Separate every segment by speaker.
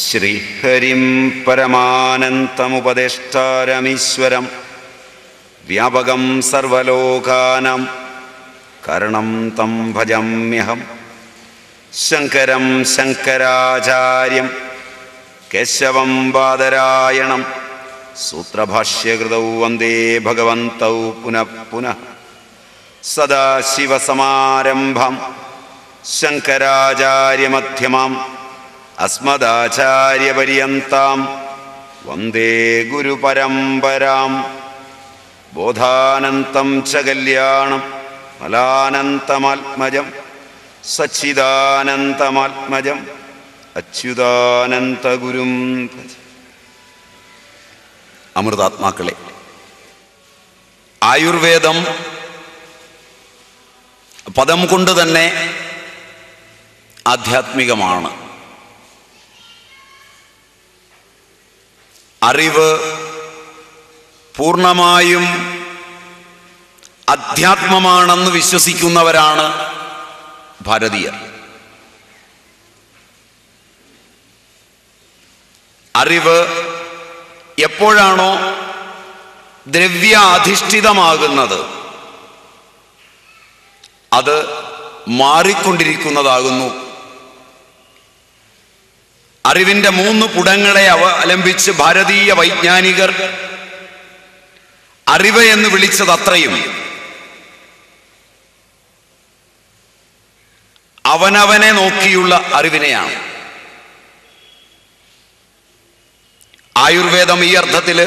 Speaker 1: ശ്രീഹരിം പരമാനന്തമുപദേഷ്ടാരമീശ്വരം വ്യാപകം സർവലോകാനാം കരണം തം ഭജമ്യഹം. ശങ്കരം ശങ്കരാചാര്യം കേശവം ബാദരായണം സൂത്രഭാഷ്യകൃതൗ വന്ദേ ഭഗവന്തൗ പുനഃ പുനഃ. സദാശിവസമാരംഭം ശങ്കരാചാര്യമധ്യമാം അസ്മദാചാര്യപര്യന്താം വന്ദേ ഗുരുപരമ്പരാം. ബോധാനന്തം ച കല്യാണം ഫലാനന്തമാത്മജം സച്ചിദാനന്തമാത്മജം അച്യുതാനന്തഗുരും. അമൃതാത്മാക്കളെ, ആയുർവേദം പദം കൊണ്ട് തന്നെ ആധ്യാത്മികമാണ്. അറിവ് പൂർണ്ണമായും അധ്യാത്മമാണെന്ന് വിശ്വസിക്കുന്നവരാണ് ഭാരതീയർ. അറിവ് എപ്പോഴാണോ ദ്രവ്യാധിഷ്ഠിതമാകുന്നത് അത് മാറിക്കൊണ്ടിരിക്കുന്നതാകുന്നു. അറിവിൻ്റെ 3 പുടങ്ങളെ അവലംബിച്ച് ഭാരതീയ വൈജ്ഞാനികർ അറിവ് എന്ന് വിളിച്ചത് അത്രയും അവനവനെ നോക്കിയുള്ള അറിവിനെയാണ്. ആയുർവേദം ഈ അർത്ഥത്തിൽ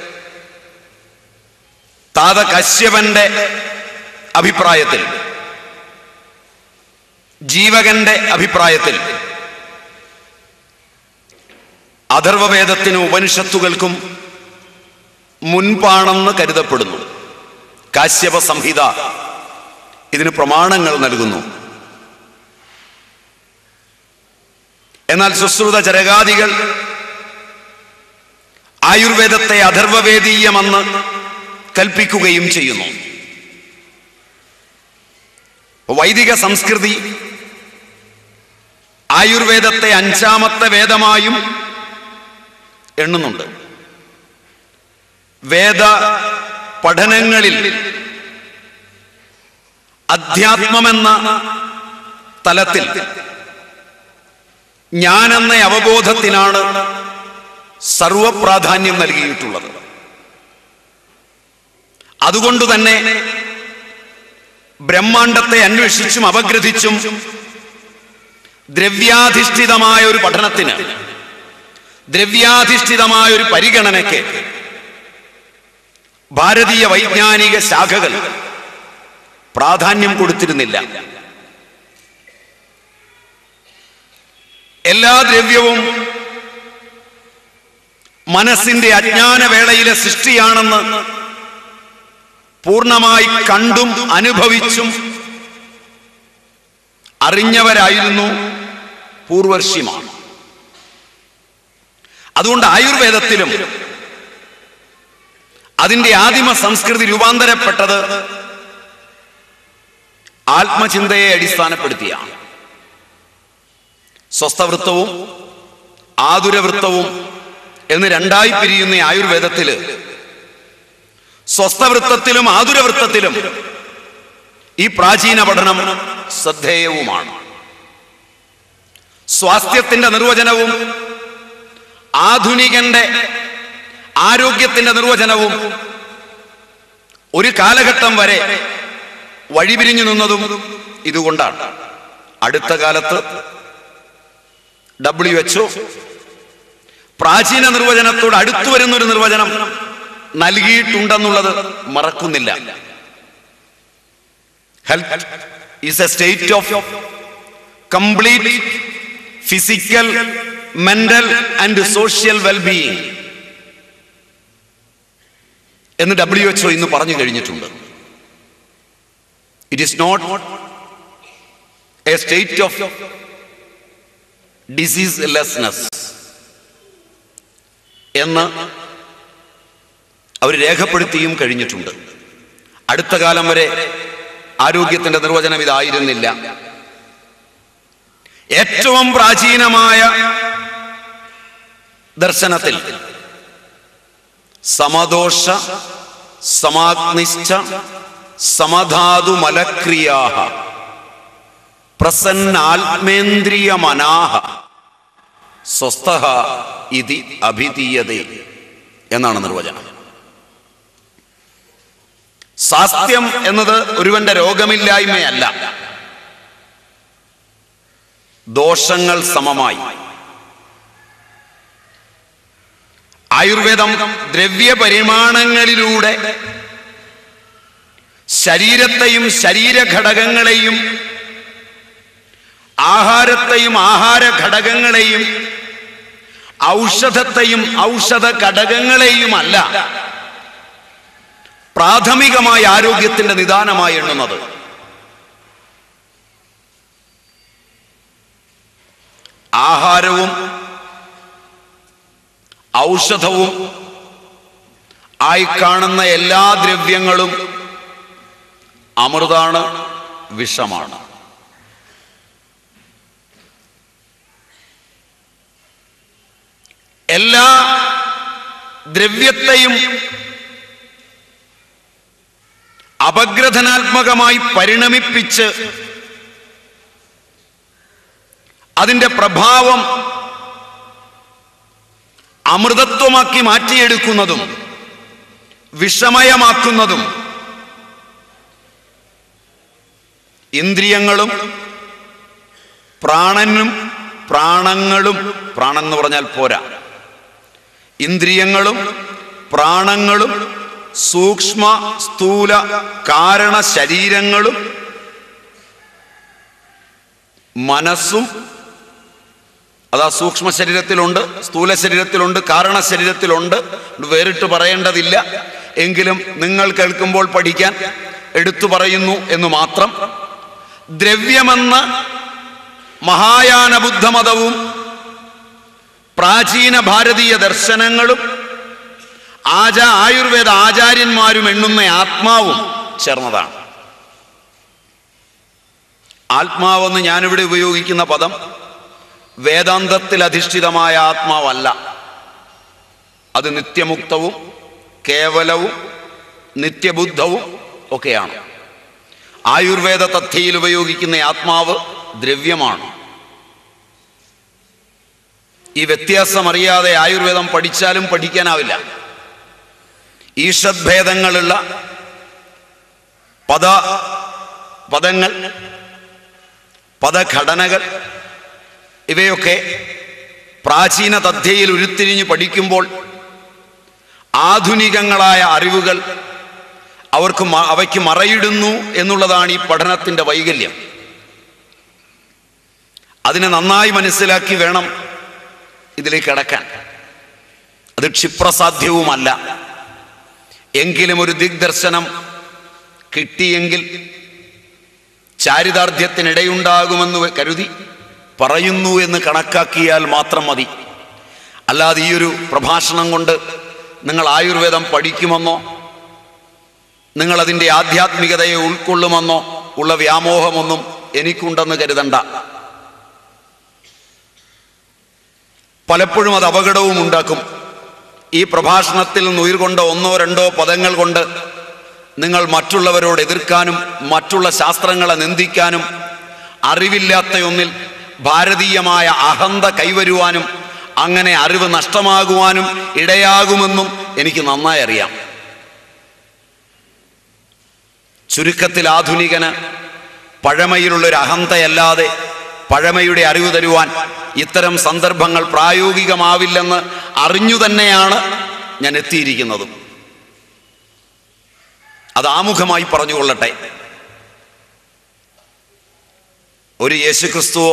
Speaker 1: താത കശ്യപന്റെ അഭിപ്രായത്തിൽ, ജീവകന്റെ അഭിപ്രായത്തിൽ, അഥർവവേദത്തിനും ഉപനിഷത്തുകൾക്കും മുൻപാണെന്ന് കരുതപ്പെടുന്നു. കാശ്യപ സംഹിത ഇതിന് പ്രമാണങ്ങൾ നൽകുന്നു. എന്നാൽ സുശ്രുത ചരകാദികൾ ആയുർവേദത്തെ അഥർവവേദീയമെന്ന് കൽപ്പിക്കുകയും ചെയ്യുന്നു. വൈദിക സംസ്കൃതി ആയുർവേദത്തെ 5ാമത്തെ വേദമായും എണ്ണുന്നുണ്ട്. വേദ പഠനങ്ങളിൽ അധ്യാത്മമെന്ന തലത്തിൽ ഞാനെന്ന അവബോധത്തിനാണ് സർവപ്രാധാന്യം നൽകിയിട്ടുള്ളത്. അതുകൊണ്ട് തന്നെ ബ്രഹ്മാണ്ടത്തെ അന്വേഷിച്ചും അപഗ്രഥിച്ചും ദ്രവ്യാധിഷ്ഠിതമായ ഒരു പഠനത്തിന്, ദ്രവ്യാധിഷ്ഠിതമായ ഒരു പരിഗണനയ്ക്ക് ഭാരതീയ വൈജ്ഞാനിക ശാഖകൾ പ്രാധാന്യം കൊടുത്തിരുന്നില്ല. എല്ലാ ദ്രവ്യവും മനസ്സിന്റെ അജ്ഞാനവേളയിലെ സൃഷ്ടിയാണെന്ന് പൂർണ്ണമായി കണ്ടും അനുഭവിച്ചും അറിഞ്ഞവരായിരുന്നു പൂർവർഷിമാർ. അതുകൊണ്ട് ആയുർവേദത്തിലും അതിൻ്റെ ആദിമ സംസ്കൃതി രൂപാന്തരപ്പെട്ടത് ആത്മചിന്തയെ അടിസ്ഥാനപ്പെടുത്തിയാണ്. സ്വസ്ഥവൃത്തവും ആതുരവൃത്തവും എന്ന് 2ആയി പിരിയുന്ന ആയുർവേദത്തില് സ്വസ്ഥവൃത്തത്തിലും ആതുരവൃത്തത്തിലും ഈ പ്രാചീന പഠനം ശ്രദ്ധേയവുമാണ്. സ്വാസ്ഥ്യത്തിന്റെ നിർവചനവും ആധുനികന്റെ ആരോഗ്യത്തിന്റെ നിർവചനവും ഒരു കാലഘട്ടം വരെ വഴിപിരിഞ്ഞു നിന്നതും ഇതുകൊണ്ടാണ്. അടുത്ത കാലത്ത് WHO പ്രാചീന നിർവചനത്തോട് അടുത്തു വരുന്നൊരു നിർവചനം നൽകിയിട്ടുണ്ടെന്നുള്ളത് മറക്കുന്നില്ല. Health is a state of complete physical, mental and social wellbeing എന്ന് WHO ഇന്ന് പറഞ്ഞു കഴിഞ്ഞിട്ടുണ്ട്. It is not a state of diseaselessness എന്ന് അവർ രേഖപ്പെടുത്തിയും കഴിഞ്ഞിട്ടുണ്ട്. അടുത്ത കാലം വരെ ആരോഗ്യത്തിന്റെ നിർവചനം ഇതായിരുന്നില്ല. ഏറ്റവും പ്രാചീനമായ ദർശനത്തിൽ സമദോഷ സമാഗ്നിശ്ച സമധാതുമലക്രിയാഃ പ്രസന്നാത്മേന്ദ്രിയമനാഃ സ്വസ്ഥഃ ഇതി അഭിധീയതേ എന്നാണ് നിർവചനം. സാസ്ത്യം എന്നത് ഒരുവന്റെ രോഗമില്ലായ്മയല്ല, ദോഷങ്ങൾ സമമായി. ആയുർവേദം ദ്രവ്യപരിമാണങ്ങളിലൂടെ ശരീരത്തെയും ശരീരഘടകങ്ങളെയും ആഹാരത്തെയും ആഹാരഘടകങ്ങളെയും ഔഷധത്തെയും ഔഷധ ഘടകങ്ങളെയുമല്ല പ്രാഥമികമായ ആരോഗ്യത്തിന്റെ നിദാനമായി എണ്ണുന്നത്. ആഹാരവും ഔഷധവും ആയി കാണുന്ന എല്ലാ ദ്രവ്യങ്ങളും അമൃതാണ്, വിഷമാണ്. എല്ലാ ദ്രവ്യത്തെയും അപഗ്രഥനാത്മകമായി പരിണമിപ്പിച്ച് അതിൻ്റെ പ്രഭാവം അമൃതത്വമാക്കി മാറ്റിയെടുക്കുന്നതും വിഷമയമാക്കുന്നതും ഇന്ദ്രിയങ്ങളും പ്രാണങ്ങളും പ്രാണൻ എന്ന് പറഞ്ഞാൽ പോരാ, ഇന്ദ്രിയങ്ങളും പ്രാണങ്ങളും സൂക്ഷ്മ സ്ഥൂല കാരണ ശരീരങ്ങളും മനസ്സും, അതാ സൂക്ഷ്മ ശരീരത്തിലുണ്ട്, സ്ഥൂല ശരീരത്തിലുണ്ട്, കാരണ ശരീരത്തിലുണ്ട്, വേറിട്ട് പറയേണ്ടതില്ല. എങ്കിലും നിങ്ങൾ കേൾക്കുമ്പോൾ പഠിക്കാൻ എടുത്തു പറയുന്നു എന്ന് മാത്രം. ദ്രവ്യമെന്ന മഹായാന ബുദ്ധമതവും പ്രാചീന ഭാരതീയ ദർശനങ്ങളും ആയുർവേദ ആചാര്യന്മാരും എണ്ണുന്ന ആത്മാവും ചേർന്നതാണ്. ആത്മാവെന്ന് ഞാനിവിടെ ഉപയോഗിക്കുന്ന പദം വേദാന്തത്തിൽ അധിഷ്ഠിതമായ ആത്മാവല്ല. അത് നിത്യമുക്തവും കേവലവും നിത്യബുദ്ധവും ഒക്കെയാണ്. ആയുർവേദ തഥ്യയിൽ ഉപയോഗിക്കുന്ന ആത്മാവ് ദ്രവ്യമാണ്. ഈ വ്യത്യാസം അറിയാതെ ആയുർവേദം പഠിച്ചാലും പഠിക്കാനാവില്ല. ഈഷദ്ഭേദങ്ങളുള്ള പദങ്ങൾ, പദഘടനകൾ ഇവയൊക്കെ പ്രാചീന തഥ്യയിൽ ഉരുത്തിരിഞ്ഞ് പഠിക്കുമ്പോൾ ആധുനികങ്ങളായ അറിവുകൾ അവയ്ക്ക് മറയിടുന്നു എന്നുള്ളതാണ് ഈ പഠനത്തിൻ്റെ വൈകല്യം. അതിനെ നന്നായി മനസ്സിലാക്കി വേണം ഇതിലേക്ക് കടക്കാൻ. അത് ക്ഷിപ്രസാധ്യവുമല്ല. എങ്കിലും ഒരു ദിഗ്ദർശനം കിട്ടിയെങ്കിൽ ചാരിതാർത്ഥ്യത്തിനിടയുണ്ടാകുമെന്ന് കരുതി പറയുന്നു എന്ന് കണക്കാക്കിയാൽ മാത്രം മതി. അല്ലാതെ ഈ ഒരു പ്രഭാഷണം കൊണ്ട് നിങ്ങൾ ആയുർവേദം പഠിക്കുമെന്നോ നിങ്ങളതിൻ്റെ ആധ്യാത്മികതയെ ഉൾക്കൊള്ളുമെന്നോ ഉള്ള വ്യാമോഹമൊന്നും എനിക്കുണ്ടെന്ന് കരുതണ്ട. പലപ്പോഴും അത് അപകടവും ഉണ്ടാക്കും. ഈ പ്രഭാഷണത്തിൽ നിന്ന് ഉയർകൊണ്ട ഒന്നോ രണ്ടോ പദങ്ങൾ കൊണ്ട് നിങ്ങൾ മറ്റുള്ളവരോട് എതിർക്കാനും മറ്റുള്ള ശാസ്ത്രങ്ങളെ നിന്ദിക്കാനും അറിവില്ലാത്ത ഒന്നിൽ ഭാരതീയമായ അഹന്ത കൈവരുവാനും അങ്ങനെ അറിവ് നഷ്ടമാകുവാനും ഇടയാകുമെന്നും എനിക്ക് നന്നായി അറിയാം. ചുരുക്കത്തിൽ ആധുനികന് പഴമയിലുള്ളൊരു അഹന്തയല്ലാതെ പഴമയുടെ അറിവ് തരുവാൻ ഇത്തരം സന്ദർഭങ്ങൾ പ്രായോഗികമാവില്ലെന്ന് അറിഞ്ഞു തന്നെയാണ് ഞാൻ എത്തിയിരിക്കുന്നതും. അത് ആമുഖമായി പറഞ്ഞുകൊള്ളട്ടെ. ഒരു യേശുക്രിസ്തുവോ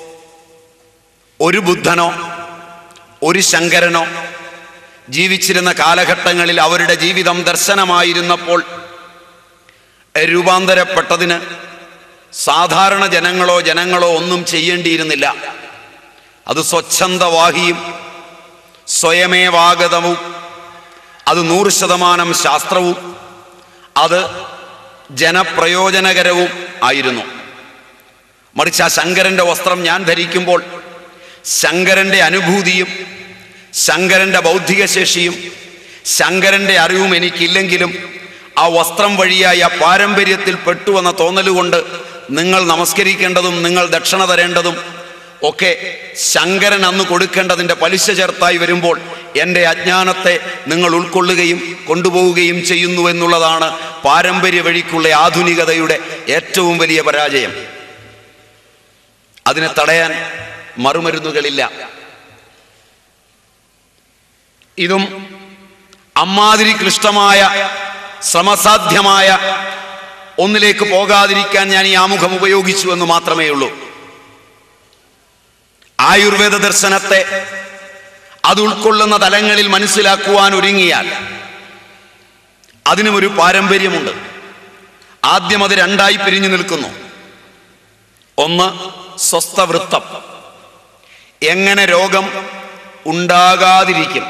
Speaker 1: ഒരു ബുദ്ധനോ ഒരു ശങ്കരനോ ജീവിച്ചിരുന്ന കാലഘട്ടങ്ങളിൽ അവരുടെ ജീവിതം ദർശനമായിരുന്നപ്പോൾ രൂപാന്തരപ്പെട്ടതിന് സാധാരണ ജനങ്ങളോ ഒന്നും ചെയ്യേണ്ടിയിരുന്നില്ല. അത് സ്വച്ഛന്തവാഹിയും സ്വയമേവാഗതവും അത് 100% ശാസ്ത്രവും അത് ജനപ്രയോജനകരവും ആയിരുന്നു. മറിച്ച് ആ ശങ്കരൻ്റെ വസ്ത്രം ഞാൻ ധരിക്കുമ്പോൾ ശങ്കരൻ്റെ അനുഭൂതിയും ശങ്കരൻ്റെ ബൗദ്ധിക ശേഷിയും ശങ്കരൻ്റെ അറിവും എനിക്കില്ലെങ്കിലും ആ വസ്ത്രം വഴിയായി ആ പാരമ്പര്യത്തിൽ പെട്ടുവെന്ന തോന്നലുകൊണ്ട് നിങ്ങൾ നമസ്കരിക്കേണ്ടതും നിങ്ങൾ ദക്ഷിണ തരേണ്ടതും ഒക്കെ ശങ്കരൻ അന്ന് കൊടുക്കേണ്ടതിൻ്റെ പലിശ ചേർത്തായി വരുമ്പോൾ എൻ്റെ അജ്ഞാനത്തെ നിങ്ങൾ ഉൾക്കൊള്ളുകയും കൊണ്ടുപോവുകയും ചെയ്യുന്നു എന്നുള്ളതാണ് പാരമ്പര്യ വഴിക്കുള്ള ആധുനികതയുടെ ഏറ്റവും വലിയ പരാജയം. അതിനെ തടയാൻ മറുമരുന്നുകളില്ല. ഇതും അമ്മാതിരി ക്ലിഷ്ടമായ ശ്രമസാധ്യമായ ഒന്നിലേക്ക് പോകാതിരിക്കാൻ ഞാൻ ഈ ആമുഖം ഉപയോഗിച്ചു എന്ന് മാത്രമേ ഉള്ളൂ. ആയുർവേദ ദർശനത്തെ അത് ഉൾക്കൊള്ളുന്ന തലങ്ങളിൽ മനസ്സിലാക്കുവാൻ ഒരുങ്ങിയാൽ അതിനും ഒരു പാരമ്പര്യമുണ്ട്. ആദ്യം അത് രണ്ടായി പിരിഞ്ഞു നിൽക്കുന്നു. ഒന്ന് സ്വസ്ഥവൃത്തം, എങ്ങനെ രോഗം ഉണ്ടാകാതിരിക്കും.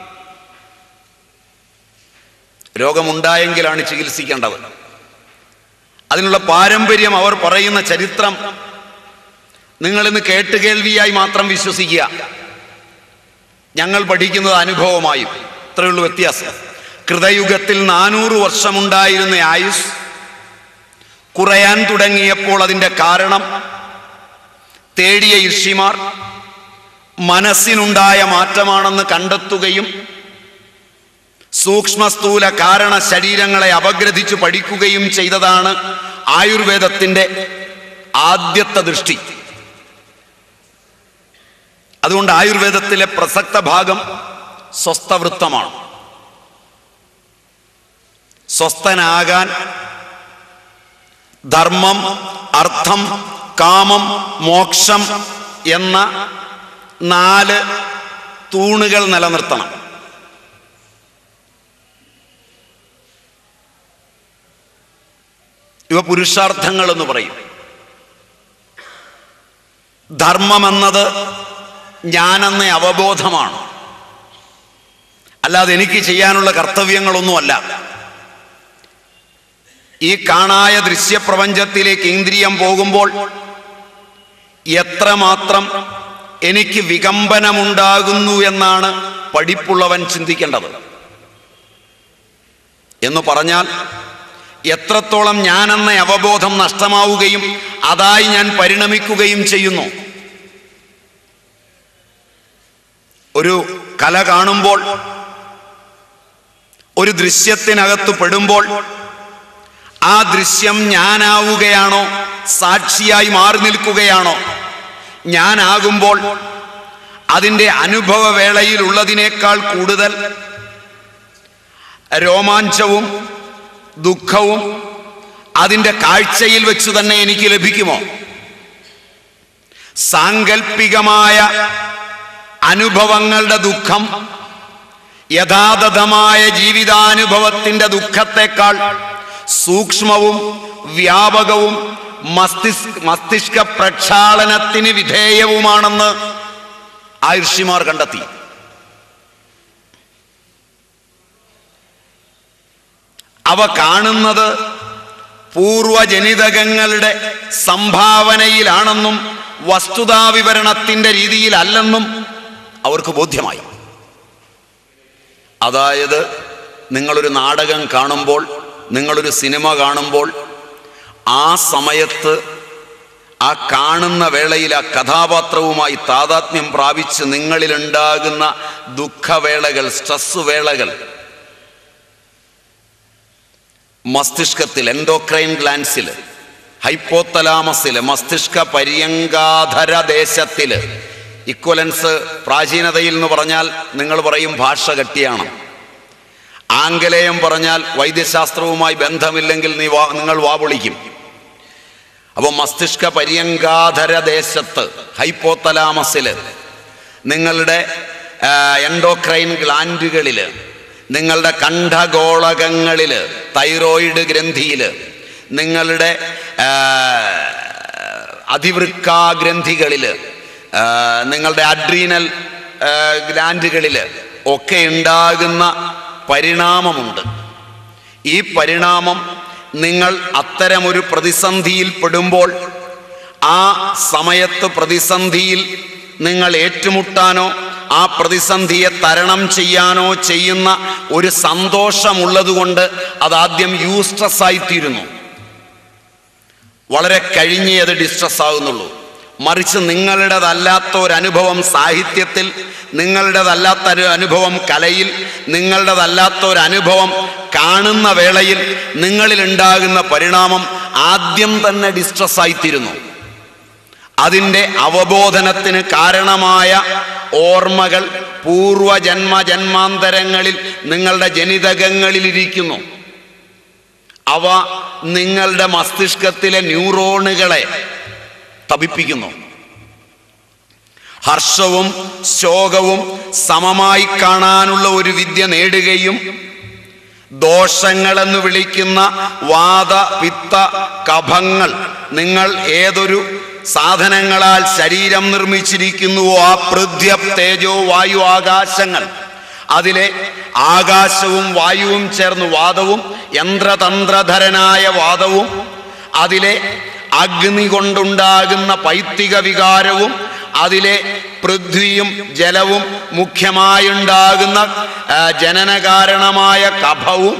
Speaker 1: രോഗമുണ്ടായെങ്കിലാണ് ചികിത്സിക്കേണ്ടത്. അതിനുള്ള പാരമ്പര്യം അവർ പറയുന്ന ചരിത്രം നിങ്ങളിന്ന് കേട്ടുകേൾവിയായി മാത്രം വിശ്വസിക്കുക. ഞങ്ങൾ പഠിക്കുന്നത് അനുഭവമായും. ഇത്രയുള്ളൂ വ്യത്യാസം. കൃതയുഗത്തിൽ 400 വർഷമുണ്ടായിരുന്ന ആയുസ് കുറയാൻ തുടങ്ങിയപ്പോൾ അതിൻ്റെ കാരണം തേടിയ ഋഷിമാർ മനസ്സിനുണ്ടായ മാറ്റമാണെന്ന് കണ്ടെത്തുകയും സൂക്ഷ്മ സ്ഥൂല കാരണ ശരീരങ്ങളെ അപഗ്രഥിച്ചു പഠിക്കുകയും ചെയ്തതാണ് ആയുർവേദത്തിൻ്റെ ആദ്യത്തെ ദൃഷ്ടി. അതുകൊണ്ട് ആയുർവേദത്തിലെ പ്രസക്ത ഭാഗം സ്വസ്ഥവൃത്തമാണ്. സ്വസ്ഥനാകാൻ ധർമ്മം, അർത്ഥം, കാമം, മോക്ഷം എന്ന 4 തൂണുകൾ നിലനിർത്തണം. ഇവ പുരുഷാർത്ഥങ്ങൾ എന്ന് പറയും. ധർമ്മമെന്നത് ഞാനെന്ന അവബോധമാണ്, അല്ലാതെ എനിക്ക് ചെയ്യാനുള്ള കർത്തവ്യങ്ങളൊന്നുമല്ല. ഈ കാണായ ദൃശ്യപ്രപഞ്ചത്തിലേക്ക് ഇന്ദ്രിയം പോകുമ്പോൾ എത്രമാത്രം എനിക്ക് വികമ്പനമുണ്ടാകുന്നു എന്നാണ് പഠിപ്പുള്ളവൻ ചിന്തിക്കേണ്ടത്. എന്ന് പറഞ്ഞാൽ എത്രത്തോളം ഞാനെന്ന അവബോധം നഷ്ടമാവുകയും അതായി ഞാൻ പരിണമിക്കുകയും ചെയ്യുന്നു. ഒരു കല കാണുമ്പോൾ, ഒരു ദൃശ്യത്തിനകത്ത് പെടുമ്പോൾ ആ ദൃശ്യം ഞാനാവുകയാണോ, സാക്ഷിയായി മാറി നിൽക്കുകയാണോ? ഞാനാകുമ്പോൾ അതിൻ്റെ അനുഭവവേളയിൽ ഉള്ളതിനേക്കാൾ കൂടുതൽ രോമാഞ്ചവും ദുഃഖവും അതിൻ്റെ കാഴ്ചയിൽ വെച്ച് തന്നെ എനിക്ക് ലഭിക്കുമോ? സാങ്കല്പികമായ അനുഭവങ്ങളുടെ ദുഃഖം യഥാതഥമായ ജീവിതാനുഭവത്തിൻ്റെ ദുഃഖത്തെക്കാൾ സൂക്ഷ്മവും വ്യാപകവും മസ്തിഷ്ക പ്രക്ഷാളനത്തിന് വിധേയവുമാണെന്ന് ആ ഋഷിമാർ കണ്ടെത്തി. അവ കാണുന്നത് പൂർവജനിതകങ്ങളുടെ സംഭാവനയിലാണെന്നും വസ്തുതാവിവരണത്തിൻ്റെ രീതിയിലല്ലെന്നും അവർക്ക് ബോധ്യമായി. അതായത് നിങ്ങളൊരു നാടകം കാണുമ്പോൾ, നിങ്ങളൊരു സിനിമ കാണുമ്പോൾ ആ സമയത്ത് ആ കാണുന്ന വേളയിൽ ആ കഥാപാത്രവുമായി താതാത്മ്യം പ്രാപിച്ച് നിങ്ങളിലുണ്ടാകുന്ന ദുഃഖവേളകൾ, സ്ട്രെസ് വേളകൾ മസ്തിഷ്കത്തിൽ, എൻഡോക്രൈൻ ഗ്ലാൻസിൽ, ഹൈപ്പോതലാമസിൽ, മസ്തിഷ്ക പര്യങ്കാധര ദേശത്തിൽ, ഇക്വലൻസ് പ്രാചീനതയിൽ എന്ന് പറഞ്ഞാൽ നിങ്ങൾ പറയും ഭാഷ കട്ടിയാണ്. ആംഗലേയം പറഞ്ഞാൽ വൈദ്യശാസ്ത്രവുമായി ബന്ധമില്ലെങ്കിൽ നിങ്ങൾ വാപൊളിക്കും. അപ്പോൾ മസ്തിഷ്ക പര്യങ്കാധര ദേശത്ത്, ഹൈപ്പോതലാമസിൽ, നിങ്ങളുടെ എൻഡോക്രൈൻ ഗ്ലാൻഡുകളിൽ, നിങ്ങളുടെ കണ്ഠഗോളകങ്ങളിൽ, തൈറോയിഡ് ഗ്രന്ഥിയിൽ, നിങ്ങളുടെ അതിവൃക്കാഗ്രന്ഥികളിൽ, നിങ്ങളുടെ അഡ്രീനൽ ഗ്ലാൻഡുകളിൽ ഒക്കെ ഉണ്ടാകുന്ന പരിണാമമുണ്ട്. ഈ പരിണാമം നിങ്ങൾ അത്തരമൊരു പ്രതിസന്ധിയിൽ പെടുമ്പോൾ ആ സമയത്ത് പ്രതിസന്ധിയിൽ നിങ്ങൾ ഏറ്റുമുട്ടാനോ ആ പ്രതിസന്ധിയെ തരണം ചെയ്യാനോ ചെയ്യുന്ന ഒരു സന്തോഷമുള്ളതുകൊണ്ട് അതാദ്യം യൂസ്ട്രസ് ആയിത്തീരുന്നു. വളരെ കഴിഞ്ഞേ അത് ഡിസ്ട്രസ് ആകുന്നുള്ളൂ. മറിച്ച് നിങ്ങളുടേതല്ലാത്ത ഒരനുഭവം സാഹിത്യത്തിൽ, നിങ്ങളുടേതല്ലാത്ത ഒരു അനുഭവം കലയിൽ, നിങ്ങളുടേതല്ലാത്ത ഒരനുഭവം കാണുന്ന വേളയിൽ നിങ്ങളിൽ ഉണ്ടാകുന്ന പരിണാമം ആദ്യം തന്നെ ഡിസ്ട്രസ് ആയിത്തീരുന്നു. അതിൻ്റെ അവബോധനത്തിന് കാരണമായ ഓർമ്മകൾ ജന്മാന്തരങ്ങളിൽ നിങ്ങളുടെ ജനിതകങ്ങളിലിരിക്കുന്നു. അവ നിങ്ങളുടെ മസ്തിഷ്കത്തിലെ ന്യൂറോണുകളെ തപിപ്പിക്കുന്നു. ഹർഷവും ശോകവും സമമായി കാണാനുള്ള ഒരു വിദ്യ നേടുകയും ദോഷങ്ങളെന്ന് വിളിക്കുന്ന വാത പിത്ത കഫങ്ങൾ നിങ്ങൾ ഏതൊരു സാധനങ്ങളാൽ ശരീരം നിർമ്മിച്ചിരിക്കുന്നുവോ, ആ പൃഥ്വി തേജോ വായു ആകാശങ്ങൾ, അതിലെ ആകാശവും വായുവും ചേർന്ന് വാദവും, യന്ത്രതന്ത്രധരനായ വാദവും, അതിലെ അഗ്നി കൊണ്ടുണ്ടാകുന്ന പൈത്തിക വികാരവും, അതിലെ പൃഥ്വിയും ജലവും മുഖ്യമായുണ്ടാകുന്ന ജനനകാരണമായ കഫവും,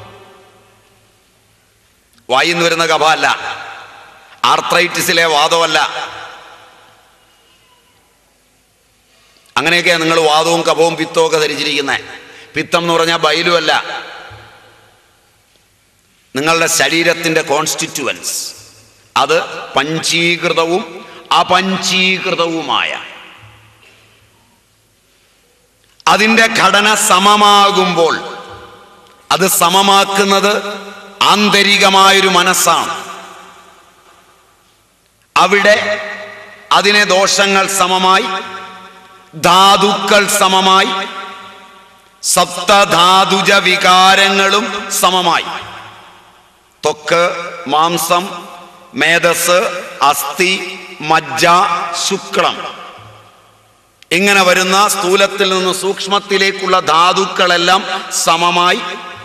Speaker 1: വായിന്ന് വരുന്ന കഫമല്ല, ആർത്രൈറ്റിസിലെ വാദമല്ല. അങ്ങനെയൊക്കെയാണ് നിങ്ങൾ വാദവും കഫവും പിത്തവും ഒക്കെ ധരിച്ചിരിക്കുന്നത്. പിത്തം എന്ന് പറഞ്ഞാൽ ബൈലുമല്ല, നിങ്ങളുടെ ശരീരത്തിൻ്റെ കോൺസ്റ്റിറ്റ്യുവൻസ്. അത് പഞ്ചീകൃതവും അപഞ്ചീകൃതവുമായ അതിൻ്റെ ഘടന സമമാകുമ്പോൾ അത് സമമാക്കുന്നത് ആന്തരികമായൊരു മനസ്സാണ്. അവിടെ അതിനെ ദോഷങ്ങൾ സമമായി, ധാതുക്കൾ സമമായി, സപ്തധാതുജ വികാരങ്ങളും സമമായി. ത്വക്ക്, മാംസം, മേധസ്, അസ്ഥി, മജ്ജ, ശുക്ലം, ഇങ്ങനെ വരുന്ന സ്ഥൂലത്തിൽ നിന്ന് സൂക്ഷ്മത്തിലേക്കുള്ള ധാതുക്കളെല്ലാം സമമായി,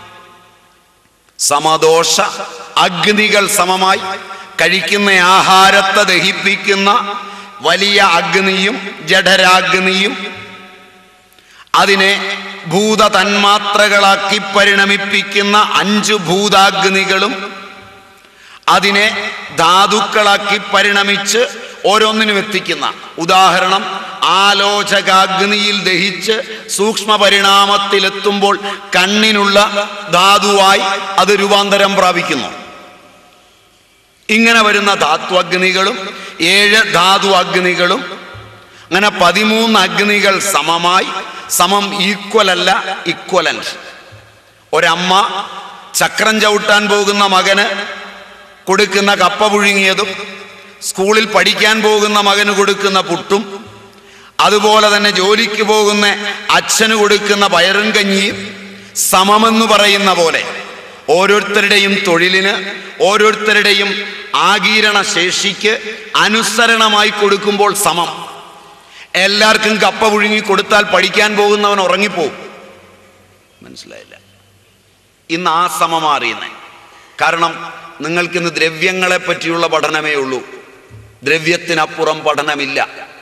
Speaker 1: സമദോഷ അഗ്നികൾ സമമായി, കഴിക്കുന്ന ആഹാരത്തെ ദഹിപ്പിക്കുന്ന വലിയ അഗ്നിയും ജഠരാഗ്നിയും, അതിനെ ഭൂത തന്മാത്രകളാക്കി പരിണമിപ്പിക്കുന്ന 5 ഭൂതാഗ്നികളും, അതിനെ ധാതുക്കളാക്കി പരിണമിച്ച് ഓരോന്നിനും എത്തിക്കുന്ന, ഉദാഹരണം ആലോചകാഗ്നിയിൽ ദഹിച്ച് സൂക്ഷ്മ പരിണാമത്തിലെത്തുമ്പോൾ കണ്ണിനുള്ള ധാതുവായി അത് രൂപാന്തരം പ്രാപിക്കുന്നു. ഇങ്ങനെ വരുന്ന ധാത്വഗ്നികളും 7 ധാതു അഗ്നികളും, അങ്ങനെ 13 അഗ്നികൾ സമമായി, സമം ഈക്വൽ അല്ല, ഇക്വലന്റ്. ഒരമ്മ ചക്രം ചവിട്ടാൻ പോകുന്ന മകന് കൊടുക്കുന്ന കപ്പ പുഴുങ്ങിയതും, സ്കൂളിൽ പഠിക്കാൻ പോകുന്ന മകന് കൊടുക്കുന്ന പുട്ടും, അതുപോലെ തന്നെ ജോലിക്ക് പോകുന്ന അച്ഛന് കൊടുക്കുന്ന പയറും കഞ്ഞിയും സമമെന്ന് പറയുന്ന പോലെ ഓരോരുത്തരുടെയും തൊഴിലിന്, ഓരോരുത്തരുടെയും ആഗീരണ ശേഷിക്ക് അനുസരണമായി കൊടുക്കുമ്പോൾ സമം. എല്ലാവർക്കും കപ്പ പുഴുങ്ങി കൊടുത്താൽ പഠിക്കാൻ പോകുന്നവൻ ഉറങ്ങിപ്പോവും. മനസ്സിലായില്ല? ഇന്ന് ആ സമം അറിയുന്നേ. കാരണം നിങ്ങൾക്കിന്ന് ദ്രവ്യങ്ങളെ പറ്റിയുള്ള പഠനമേ ഉള്ളൂ, ദ്രവ്യത്തിനപ്പുറം പഠനമില്ല.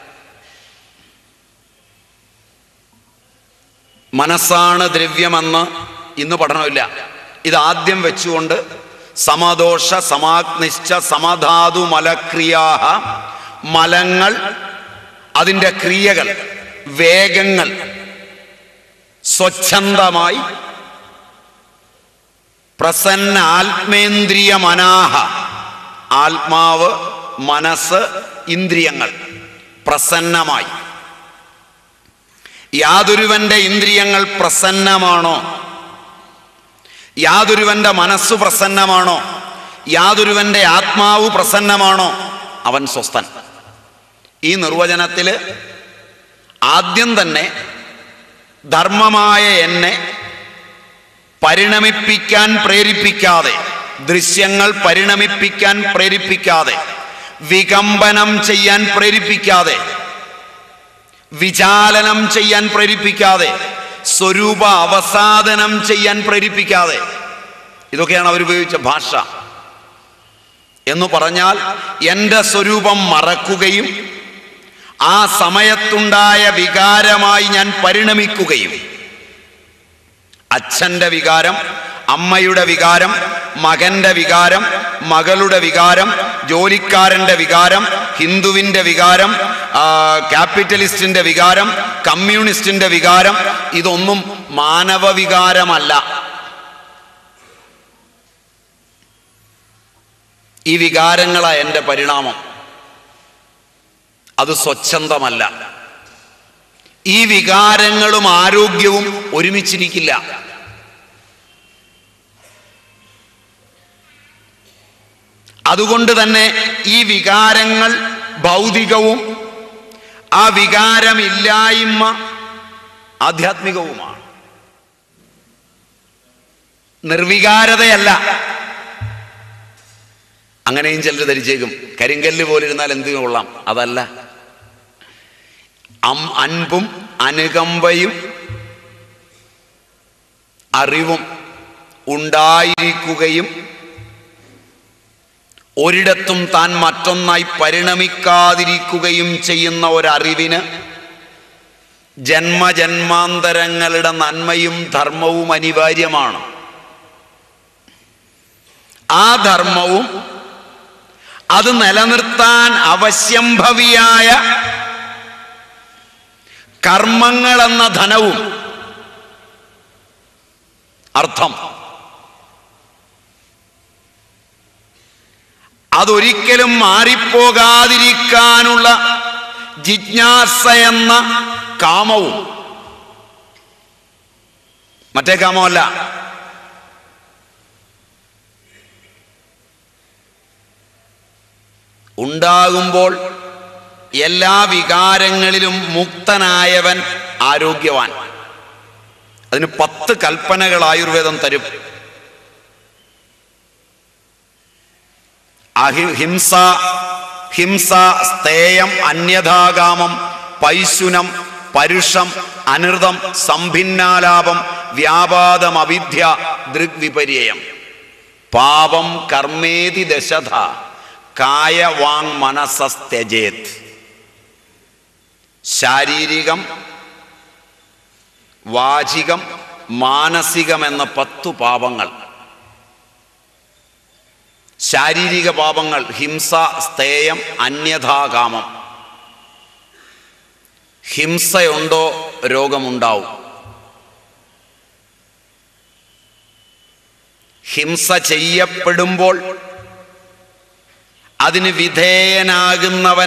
Speaker 1: മനസ്സാണ് ദ്രവ്യമെന്ന് ഇന്ന് പഠനമില്ല. ഇതാദ്യം വെച്ചുകൊണ്ട് സമദോഷ സമാഗ്നിശ്ച സമധാതു മലക്രിയാഹ, മലങ്ങൾ, അതിൻ്റെ ക്രിയകൾ, വേഗങ്ങൾ സ്വച്ഛന്തമായി പ്രസന്ന ആത്മേന്ദ്രിയ മനാഹ, ആത്മാവ്, മനസ്സ്, ഇന്ദ്രിയങ്ങൾ പ്രസന്നമായി. യാതൊരുവന്റെ ഇന്ദ്രിയങ്ങൾ പ്രസന്നമാണോ, യാതൊരുവന്റെ മനസ്സ് പ്രസന്നമാണോ, യാതൊരുവന്റെ ആത്മാവ് പ്രസന്നമാണോ, അവൻ സ്വസ്ഥൻ. ഈ നിർവചനത്തിൽ ആദ്യം തന്നെ ധർമ്മമായ എന്നെ പരിണമിപ്പിക്കാൻ പ്രേരിപ്പിക്കാതെ, ദൃശ്യങ്ങൾ പരിണമിപ്പിക്കാൻ പ്രേരിപ്പിക്കാതെ, വികമ്പനം ചെയ്യാൻ പ്രേരിപ്പിക്കാതെ, വിചാലനം ചെയ്യാൻ പ്രേരിപ്പിക്കാതെ, സ്വരൂപ അവസാദനം ചെയ്യാൻ പ്രേരിപ്പിക്കാതെ, ഇതൊക്കെയാണ് അവരുപയോഗിച്ച ഭാഷ. എന്ന് പറഞ്ഞാൽ എൻ്റെ സ്വരൂപം മറക്കുകയും ആ സമയത്തുണ്ടായ വികാരമായി ഞാൻ പരിണമിക്കുകയും അച്ഛൻ്റെ വികാരം, അമ്മയുടെ വികാരം, മകന്റെ വികാരം, മകളുടെ വികാരം, ജോലിക്കാരൻ്റെ വികാരം, ഹിന്ദുവിൻ്റെ വികാരം, ക്യാപിറ്റലിസ്റ്റിൻ്റെ വികാരം, കമ്മ്യൂണിസ്റ്റിൻ്റെ വികാരം, ഇതൊന്നും മാനവ വികാരമല്ല. ഈ വികാരങ്ങളാണ് എൻ്റെ പരിണാമം. അത് സ്വച്ഛന്തമല്ല. ഈ വികാരങ്ങളും ആരോഗ്യവും ഒരുമിച്ചിരിക്കില്ല. അതുകൊണ്ട് തന്നെ ഈ വികാരങ്ങൾ ഭൗതികവും ആ വികാരമില്ലായ്മ ആധ്യാത്മികവുമാണ്. നിർവികാരതയല്ല. അങ്ങനെയും ചിലർ ധരിച്ചേക്കും, കരിങ്കല്ല് പോലിരുന്നാൽ എന്തിനു കൊള്ളാം. അതല്ല. അൻപും അനുകമ്പയും അറിവും ഉണ്ടായിരിക്കുകയും ഒരിടത്തും താൻ മറ്റൊന്നായി പരിണമിക്കാതിരിക്കുകയും ചെയ്യുന്ന ഒരറിവിന് ജന്മജന്മാന്തരങ്ങളുടെ നന്മയും ധർമ്മവും അനിവാര്യമാണ്. ആ ധർമ്മവും അത് നിലനിർത്താൻ അവശ്യംഭവിയായ കർമ്മങ്ങളെന്ന ധനവും അർത്ഥം അതൊരിക്കലും മാറിപ്പോകാതിരിക്കാനുള്ള ജിജ്ഞാസ എന്ന കാമവും, മറ്റേ കാമമല്ല. ഉണ്ടാകുമ്പോൾ എല്ലാ വികാരങ്ങളിലും മുക്തനായവൻ ആരോഗ്യവാൻ. അതിന് 10 കൽപ്പനകൾ ആയുർവേദം തരും. ഹിംസ, സ്തേയം, അന്യഥാകാമം, പൈശുനം, പരുഷം, അനൃതം, സംഭിന്നാലാപം, വ്യാപാദം, അവിദ്യ, ദൃഗ്വിപര്യം. പാപം കർമ്മേതി ദശധ കായ വാങ് മനസസ്ത്യജേത്. ശാരീരികം, വാചികം, മാനസികം എന്ന 10 പാപങ്ങൾ. ശാരീരിക പാപങ്ങൾ ഹിംസ, സ്തേയം, അന്യഥാകാമം. ഹിംസയുണ്ടോ രോഗമുണ്ടാവും. ഹിംസ ചെയ്യപ്പെടുമ്പോൾ അതിന് വിധേയനാകുന്നവൻ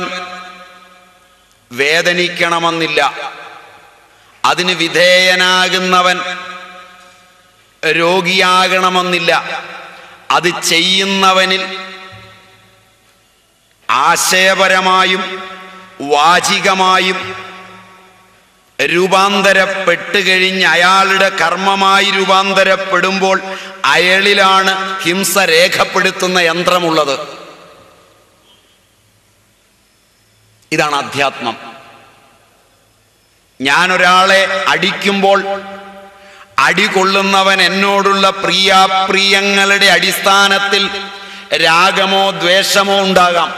Speaker 1: വേദനിക്കണമെന്നില്ല. അതിന് വിധേയനാകുന്നവൻ രോഗിയാകണമെന്നില്ല. അത് ചെയ്യുന്നവനിൽ ആശയപരമായും വാചികമായും രൂപാന്തരപ്പെട്ട് കഴിഞ്ഞ് അയാളുടെ കർമ്മമായി രൂപാന്തരപ്പെടുമ്പോൾ അയാളിലാണ് ഹിംസ രേഖപ്പെടുത്തുന്ന യന്ത്രമുള്ളത്. ഇതാണ് അധ്യാത്മം. ഞാനൊരാളെ അടിക്കുമ്പോൾ അടികൊള്ളുന്നവൻ എന്നോടുള്ള പ്രിയാപ്രിയങ്ങളുടെ അടിസ്ഥാനത്തിൽ രാഗമോ ദ്വേഷമോ ഉണ്ടാകാം.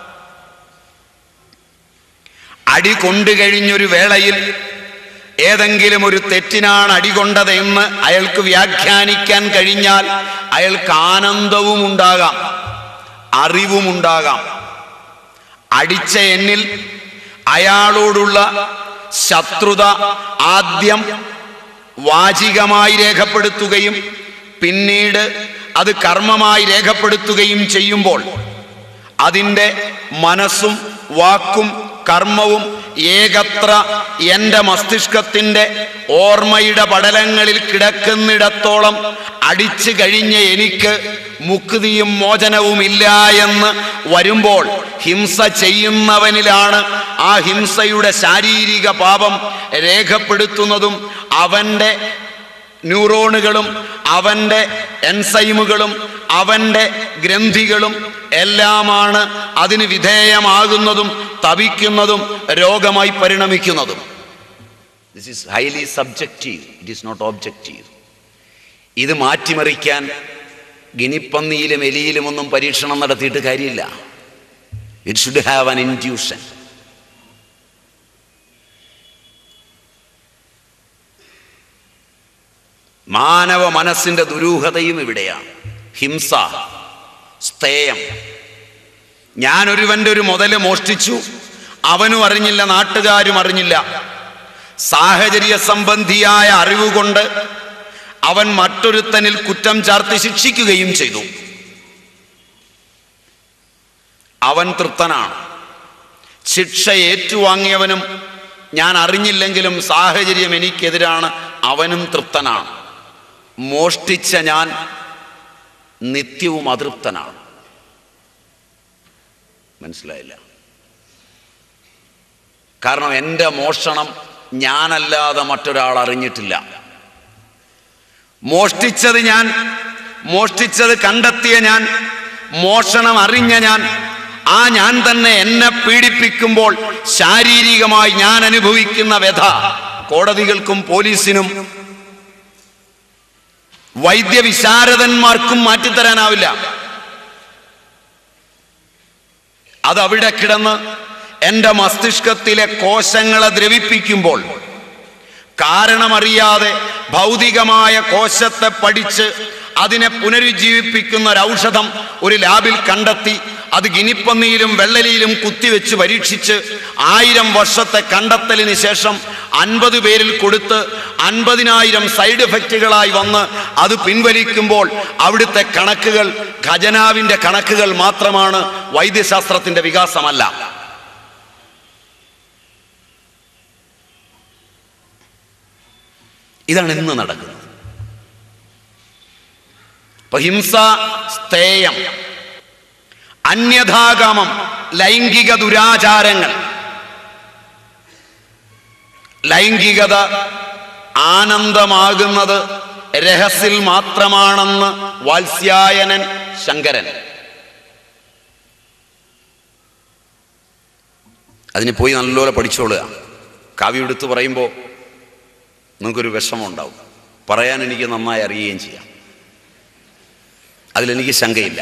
Speaker 1: അടി കൊണ്ടു കഴിഞ്ഞൊരു വേളയിൽ ഏതെങ്കിലും ഒരു തെറ്റിനാണ് അടികൊണ്ടതെന്ന് അയാൾക്ക് വ്യാഖ്യാനിക്കാൻ കഴിഞ്ഞാൽ അയാൾക്ക് ആനന്ദവും ഉണ്ടാകാം, അറിവുമുണ്ടാകാം. അടിച്ച എന്നിൽ അയാളോടുള്ള ശത്രുത ആദ്യം വാചികമായി രേഖപ്പെടുത്തുകയും പിന്നീട് അത് കർമ്മമായി രേഖപ്പെടുത്തുകയും ചെയ്യുമ്പോൾ അതിൻ്റെ മനസ്സും വാക്കും കർമ്മവും ഏകത്ര എൻ്റെ മസ്തിഷ്കത്തിൻ്റെ ഓർമ്മയുടെ പടലങ്ങളിൽ കിടക്കുന്നിടത്തോളം അടിച്ചു കഴിഞ്ഞ എനിക്ക് മുക്തിയും മോചനവും ഇല്ല എന്ന് വരുമ്പോൾ ഹിംസ ചെയ്യുന്നവനിലാണ് ആ ഹിംസയുടെ ശാരീരിക പാപം രേഖപ്പെടുത്തുന്നതും അവൻ്റെ ന്യൂറോണുകളും അവൻ്റെ എൻസൈമുകളും അവൻ്റെ ഗ്രന്ഥികളും എല്ലാമാണ് അതിന് വിധേയമാകുന്നതും തപിക്കുന്നതും രോഗമായി പരിണമിക്കുന്നതും. This is highly subjective, it is not objective. ഇത് മാറ്റിമറിക്കാൻ ഗിനിപ്പന്നിയിലും എലിയിലും ഒന്നും പരീക്ഷണം നടത്തിയിട്ട് കാര്യമില്ല. It should have an intuition. മാനവ മനസ്സിൻ്റെ ദുരൂഹതയും ഇവിടെയാണ്. ഹിംസ, സ്തേയം. ഞാനൊരുവൻ്റെ ഒരു മുതല് മോഷ്ടിച്ചു, അവനും അറിഞ്ഞില്ല, നാട്ടുകാരും അറിഞ്ഞില്ല. സാഹചര്യ സംബന്ധിയായ അറിവുകൊണ്ട് അവൻ മറ്റൊരുത്തനിൽ കുറ്റം ചാർത്തി ശിക്ഷിക്കുകയും ചെയ്തു. അവൻ തൃപ്തനാണ്. ശിക്ഷ ഏറ്റുവാങ്ങിയവനും ഞാൻ അറിഞ്ഞില്ലെങ്കിലും സാഹചര്യം എനിക്കെതിരാണ്, അവനും തൃപ്തനാണ്. മോഷ്ടിച്ച ഞാൻ നിത്യവും അതൃപ്തനാണ്. മനസ്സിലായില്ല? കാരണം എൻ്റെ മോഷണം ഞാനല്ലാതെ മറ്റൊരാൾ അറിഞ്ഞിട്ടില്ല. മോഷ്ടിച്ചത് ഞാൻ, മോഷ്ടിച്ചത് കണ്ടെത്തിയ ഞാൻ, മോഷണം അറിഞ്ഞ ഞാൻ, ആ ഞാൻ തന്നെ എന്നെ പീഡിപ്പിക്കുമ്പോൾ ശാരീരികമായി ഞാൻ അനുഭവിക്കുന്ന വ്യഥ കോടതികൾക്കും പോലീസിനും വൈദ്യവിശാരദന്മാർക്കും മാറ്റിത്തരാനാവില്ല. അതവിടെ കിടന്ന് എൻ്റെ മസ്തിഷ്കത്തിലെ കോശങ്ങളെ ദ്രവിപ്പിക്കുമ്പോൾ കാരണമറിയാതെ ഭൗതികമായ കോശത്തെ പഠിച്ച് അതിനെ പുനരുജ്ജീവിപ്പിക്കുന്ന ഒരു ഔഷധം ഒരു ലാബിൽ കണ്ടെത്തി അത് ഗിനിപ്പന്നിയിലും വെള്ളലിയിലും കുത്തിവെച്ച് പരീക്ഷിച്ച് 1000 വർഷത്തെ കണ്ടെത്തലിന് ശേഷം 50 പേരിൽ കൊടുത്ത് 50,000 സൈഡ് എഫക്റ്റുകളായി വന്ന് അത് പിൻവലിക്കുമ്പോൾ അവിടുത്തെ കണക്കുകൾ ഖജനാവിൻ്റെ കണക്കുകൾ മാത്രമാണ്, വൈദ്യശാസ്ത്രത്തിൻ്റെ വികാസമല്ല. ഇതാണ് ഇന്ന് നടക്കുന്നത്. ഇപ്പൊ ഹിംസ, സ്തേയം, അന്യഥാകാമം, ലൈംഗിക ദുരാചാരങ്ങൾ. ലൈംഗികത ആനന്ദമാകുന്നത് രഹസ്യത്തിൽ മാത്രമാണെന്ന് വാത്സ്യായനൻ ശങ്കരൻ. അതിന് പോയി നല്ലപോലെ പഠിച്ചോളുക. കാവ്യം എടുത്ത് പറയുമ്പോൾ നിങ്ങൾക്കൊരു വിഷമമുണ്ടാവും. പറയാൻ എനിക്ക് നന്നായി അറിയുകയും ചെയ്യാം, അതിലെനിക്ക് ശങ്കയില്ല.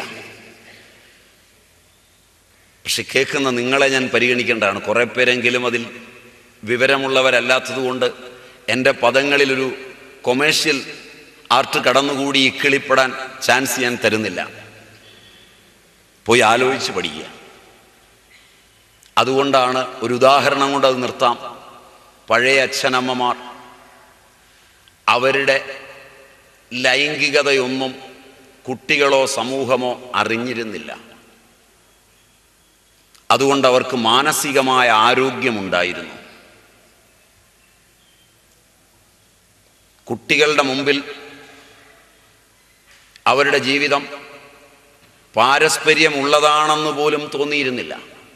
Speaker 1: പക്ഷെ കേൾക്കുന്ന നിങ്ങളെ ഞാൻ പരിഗണിക്കേണ്ടതാണ്. കുറേ പേരെങ്കിലും അതിൽ വിവരമുള്ളവരല്ലാത്തതുകൊണ്ട് എൻ്റെ പദങ്ങളിലൊരു കൊമേഴ്ഷ്യൽ ആർട്ട് കടന്നുകൂടി ഇക്കിളിപ്പെടാൻ ചാൻസ് ഞാൻ തരുന്നില്ല. പോയി ആലോചിച്ച് പഠിക്കുക. അതുകൊണ്ടാണ് ഒരു ഉദാഹരണം കൊണ്ട് അത് നിർത്താം. പഴയ അച്ഛനമ്മമാർ അവരുടെ ലൈംഗികതയൊന്നും കുട്ടികളോ സമൂഹമോ അറിഞ്ഞിരുന്നില്ല. അതുകൊണ്ട് അവർക്ക് മാനസികമായ ആരോഗ്യമുണ്ടായിരുന്നു. കുട്ടികളുടെ മുമ്പിൽ അവരുടെ ജീവിതം പാരസ്പര്യമുള്ളതാണെന്ന് പോലും തോന്നിയിരുന്നില്ല.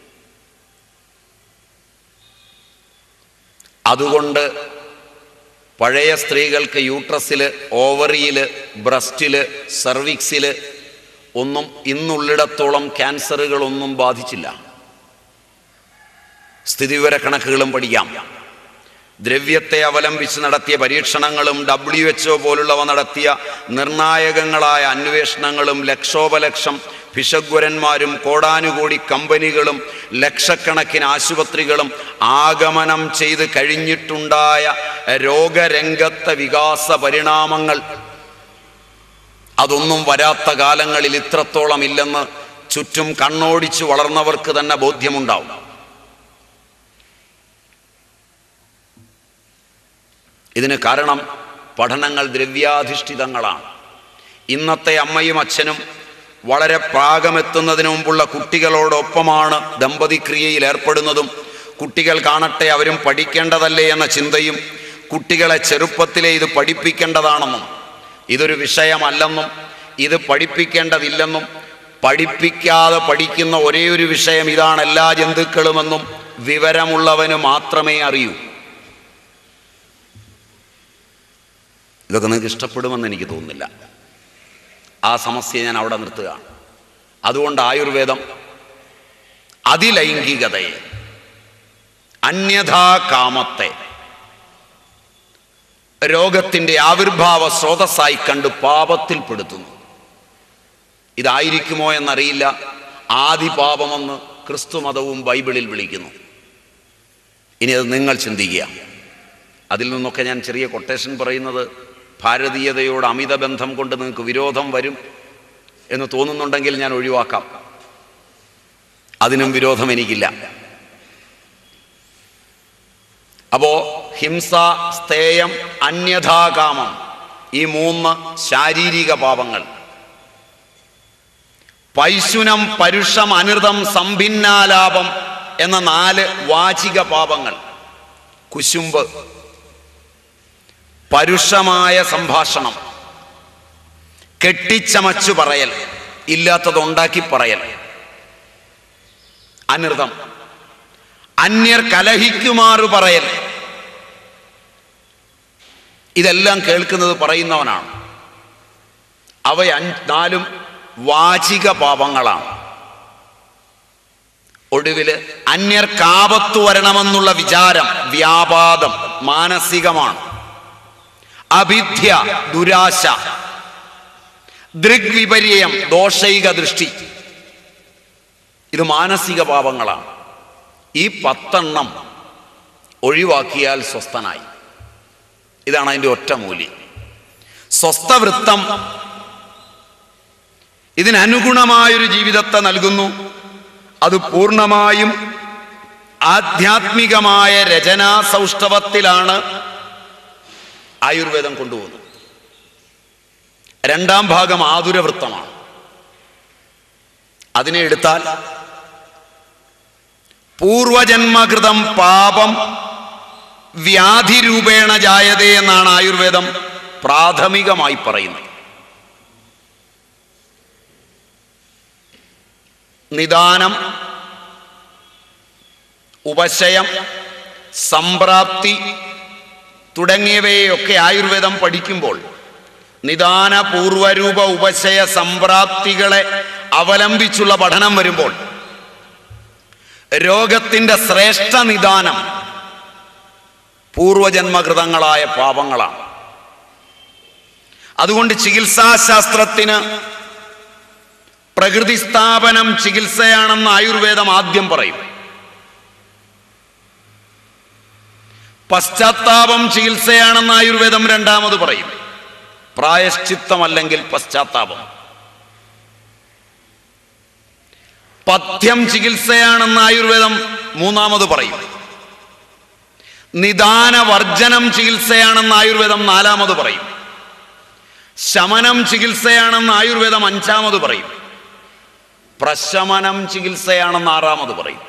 Speaker 1: അതുകൊണ്ട് പഴയ സ്ത്രീകൾക്ക് യൂട്രസിൽ, ഓവറിയിൽ, ബ്രസ്റ്റിൽ, സർവിക്സിൽ ഒന്നും ഇന്നുള്ളിടത്തോളം ക്യാൻസറുകളൊന്നും ബാധിച്ചില്ല. സ്ഥിതിവിവര കണക്കുകളും പഠിക്കാം. ദ്രവ്യത്തെ അവലംബിച്ച് നടത്തിയ പരീക്ഷണങ്ങളും WHO പോലുള്ളവ നടത്തിയ നിർണായകങ്ങളായ അന്വേഷണങ്ങളും ലക്ഷോപലക്ഷം ഭിഷഗ്വരന്മാരും കോടാനുകോടി കമ്പനികളും ലക്ഷക്കണക്കിന് ആശുപത്രികളും ആഗമനം ചെയ്ത് കഴിഞ്ഞിട്ടുണ്ടായ രോഗരംഗത്തെ വികാസ പരിണാമങ്ങൾ അതൊന്നും വരാത്ത കാലങ്ങളിൽ ഇത്രത്തോളം ഇല്ലെന്ന് ചുറ്റും കണ്ണോടിച്ച് വളർന്നവർക്ക് തന്നെ ബോധ്യമുണ്ടാവും. ഇതിന് കാരണം പഠനങ്ങൾ ദ്രവ്യാധിഷ്ഠിതങ്ങളാണ്. ഇന്നത്തെ അമ്മയും അച്ഛനും വളരെ പ്രായമെത്തുന്നതിന് മുമ്പുള്ള കുട്ടികളോടൊപ്പമാണ് ദമ്പതിക്രിയയിൽ ഏർപ്പെടുന്നതും കുട്ടികൾ കാണട്ടെ അവരും പഠിക്കേണ്ടതല്ലേ എന്ന ചിന്തയും കുട്ടികളെ ചെറുപ്പത്തിലെ ഇത് പഠിപ്പിക്കേണ്ടതാണെന്നും ഇതൊരു വിഷയമല്ലെന്നും ഇത് പഠിപ്പിക്കേണ്ടതില്ലെന്നും പഠിപ്പിക്കാതെ പഠിക്കുന്ന ഒരേ ഒരു വിഷയം ഇതാണ് എല്ലാ ജന്തുക്കളുമെന്നും വിവരമുള്ളവന് മാത്രമേ അറിയൂ. ഇതൊക്കെ നിങ്ങൾക്ക് ഇഷ്ടപ്പെടുമെന്ന് എനിക്ക് തോന്നുന്നില്ല. ആ സമസ്യ ഞാൻ അവിടെ നിർത്തുകയാണ്. അതുകൊണ്ട് ആയുർവേദം അതിലൈംഗികതയെ, അന്യഥാകാമത്തെ രോഗത്തിൻ്റെ ആവിർഭാവ സ്രോതസ്സായി കണ്ട് പാപത്തിൽപ്പെടുത്തുന്നു. ഇതായിരിക്കുമോ എന്നറിയില്ല. ആദിപാപമെന്ന് ക്രിസ്തുമതവും ബൈബിളിൽ വിളിക്കുന്നു. ഇനി അത് നിങ്ങൾ ചിന്തിക്കുക. അതിൽ നിന്നൊക്കെ ഞാൻ ചെറിയ കൊട്ടേഷൻ പറയുന്നത് ഭാരതീയതയോട് അമിത ബന്ധം കൊണ്ട് നിങ്ങൾക്ക് വിരോധം വരും എന്ന് തോന്നുന്നുണ്ടെങ്കിൽ ഞാൻ ഒഴിവാക്കാം. അതിനും വിരോധം എനിക്കില്ല. അപ്പോ ഹിംസ, സ്ഥേയം, അന്യഥാകാമം, ഈ 3 ശാരീരിക പാപങ്ങൾ. പൈശുനം, പരുഷം, അനൃതം, സംഭിന്നാലാപം എന്ന 4 വാചിക പാപങ്ങൾ. കുശുമ്പ്, പരുഷമായ സംഭാഷണം, കെട്ടിച്ചമച്ചു പറയൽ, ഇല്ലാത്തതുണ്ടാക്കി പറയൽ. അനൃതം, അന്യർ കലഹിക്കുമാറു പറയൽ. ഇതെല്ലാം കേൾക്കുന്നത് പറയുന്നവനാണ്. അവ 4 വാചിക പാപങ്ങളാണ്. ഒടുവില് അന്യർക്കാപത്തു വരണമെന്നുള്ള വിചാരം, വ്യാപാദം, മാനസികമാണ്. അഭിധ്യ, ദുരാശ. ദൃഗ്വിപര്യം, ദോഷൈക ദൃഷ്ടി. ഇത് മാനസിക പാപങ്ങളാണ്. ഈ 10 ഒഴിവാക്കിയാൽ സ്വസ്ഥനായി. ഇതാണ് അതിൻ്റെ ഒറ്റ മൂല്യം. സ്വസ്ഥവൃത്തം ഇതിനനുഗുണമായൊരു ജീവിതത്തെ നൽകുന്നു. അത് പൂർണ്ണമായും ആധ്യാത്മികമായ രചനാ സൗഷ്ഠവത്തിലാണ് ആയുർവേദം കൊണ്ടുപോകുന്നത്. 2ാം ഭാഗം ആതുരവൃത്തമാണ്. അതിനെ എടുത്താൽ പൂർവജന്മകൃതം പാപം വ്യാധിരൂപേണ ജായതേ എന്നാണ് ആയുർവേദം പ്രാഥമികമായി പറയുന്നത്. നിദാനം, ഉപശയം, സംപ്രാപ്തി തുടങ്ങിയവയൊക്കെ ആയുർവേദം പഠിക്കുമ്പോൾ നിദാന, പൂർവരൂപ, ഉപശയ, സംപ്രാപ്തികളെ അവലംബിച്ചുള്ള പഠനം വരുമ്പോൾ രോഗത്തിൻ്റെ ശ്രേഷ്ഠ നിദാനം പൂർവജന്മകൃതങ്ങളായ പാപങ്ങളാണ്. അതുകൊണ്ട് ചികിത്സാശാസ്ത്രത്തിന് പ്രകൃതി സ്ഥാപനം ചികിത്സയാണെന്ന് ആയുർവേദം ആദ്യം പറയും. പശ്ചാത്താപം ചികിത്സയാണെന്ന് ആയുർവേദം 2ാമത് പറയും. പ്രായശ്ചിത്തമല്ലെങ്കിൽ പശ്ചാത്താപം. പഥ്യം ചികിത്സയാണെന്ന് ആയുർവേദം 3ാമത് പറയും. നിദാന വർജനം ചികിത്സയാണെന്ന് ആയുർവേദം 4ാമത് പറയും. ശമനം ചികിത്സയാണെന്ന് ആയുർവേദം 5ാമത് പറയും. പ്രശമനം ചികിത്സയാണെന്ന് 6ാമത് പറയും.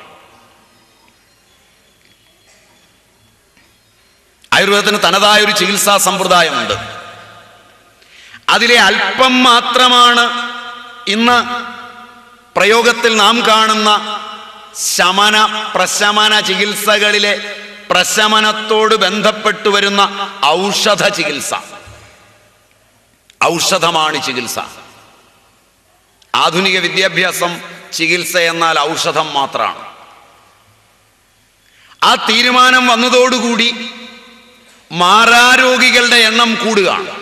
Speaker 1: ആയുർവേദത്തിന് തനതായൊരു ചികിത്സാ സമ്പ്രദായമുണ്ട്. അതിലെ അല്പം മാത്രമാണ് ഇന്ന് പ്രയോഗത്തിൽ നാം കാണുന്ന ശമന, പ്രശമന ചികിത്സകളിലെ പ്രശമനത്തോട് ബന്ധപ്പെട്ടു വരുന്ന ഔഷധ ചികിത്സ. ഔഷധമാണ് ചികിത്സ. ആധുനിക വിദ്യാഭ്യാസം ചികിത്സ എന്നാൽ ഔഷധം മാത്രമാണ്. ആ തീരുമാനം വന്നതോടുകൂടി മാറാരോഗികളുടെ എണ്ണം കൂടുകയാണ്.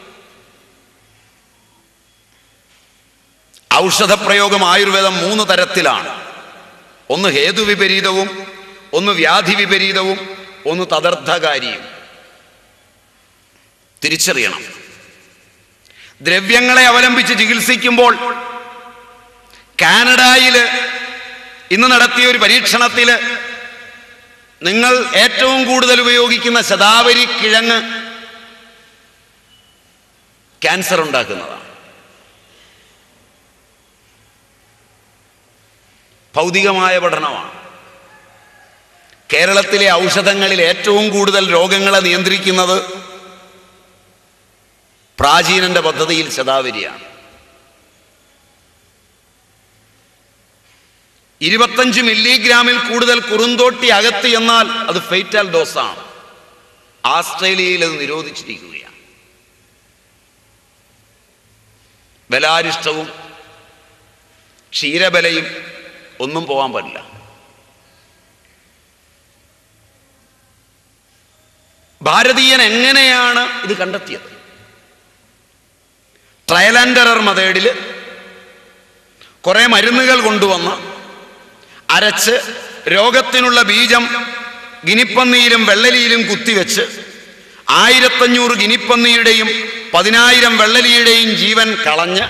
Speaker 1: ഔഷധപ്രയോഗം ആയുർവേദം 3 തരത്തിലാണ്. ഒന്ന് ഹേതുവിപരീതവും, ഒന്ന് വ്യാധി വിപരീതവും, ഒന്ന് തദർത്ഥകാരിയും. തിരിച്ചറിയണം. ദ്രവ്യങ്ങളെ അവലംബിച്ച് ചികിത്സിക്കുമ്പോൾ കാനഡയിൽ ഇന്ന് നടത്തിയ ഒരു പരീക്ഷണത്തിൽ നിങ്ങൾ ഏറ്റവും കൂടുതൽ ഉപയോഗിക്കുന്ന ശതാവരി കിഴങ്ങ് ക്യാൻസർ ഉണ്ടാക്കുന്നതാണ്. ഭൗതികമായ പഠനമാണ്. കേരളത്തിലെ ഔഷധങ്ങളിൽ ഏറ്റവും കൂടുതൽ രോഗങ്ങളെ നിയന്ത്രിക്കുന്നത് പ്രാചീനന്റെ പദ്ധതിയിൽ ശതാവരിയാണ്. 25 മില്ലിഗ്രാമിൽ കൂടുതൽ കുറുന്തോട്ടി അകത്ത് എന്നാൽ അത് ഫെയ്റ്റൽ ഡോസാണ്. ആസ്ട്രേലിയയിൽ അത് നിരോധിച്ചിരിക്കുകയാണ്. ബലാരിഷ്ടവും ക്ഷീരബലയും ഒന്നും പോകാൻ പാടില്ല. ഭാരതീയൻ എങ്ങനെയാണ് ഇത് കണ്ടെത്തിയത്? ട്രയൽ ആൻഡ് എറർ മെത്തേഡിൽ കുറെ മരുന്നുകൾ കൊണ്ടുവന്ന് അരച്ച് രോഗത്തിനുള്ള ബീജം ഗിനിപ്പന്നിയിലും വെള്ളരിയിലും കുത്തിവെച്ച് 1500 ഗിനിപ്പന്നിയുടെയും 10,000 വെള്ളലിയുടെയും ജീവൻ കളഞ്ഞ്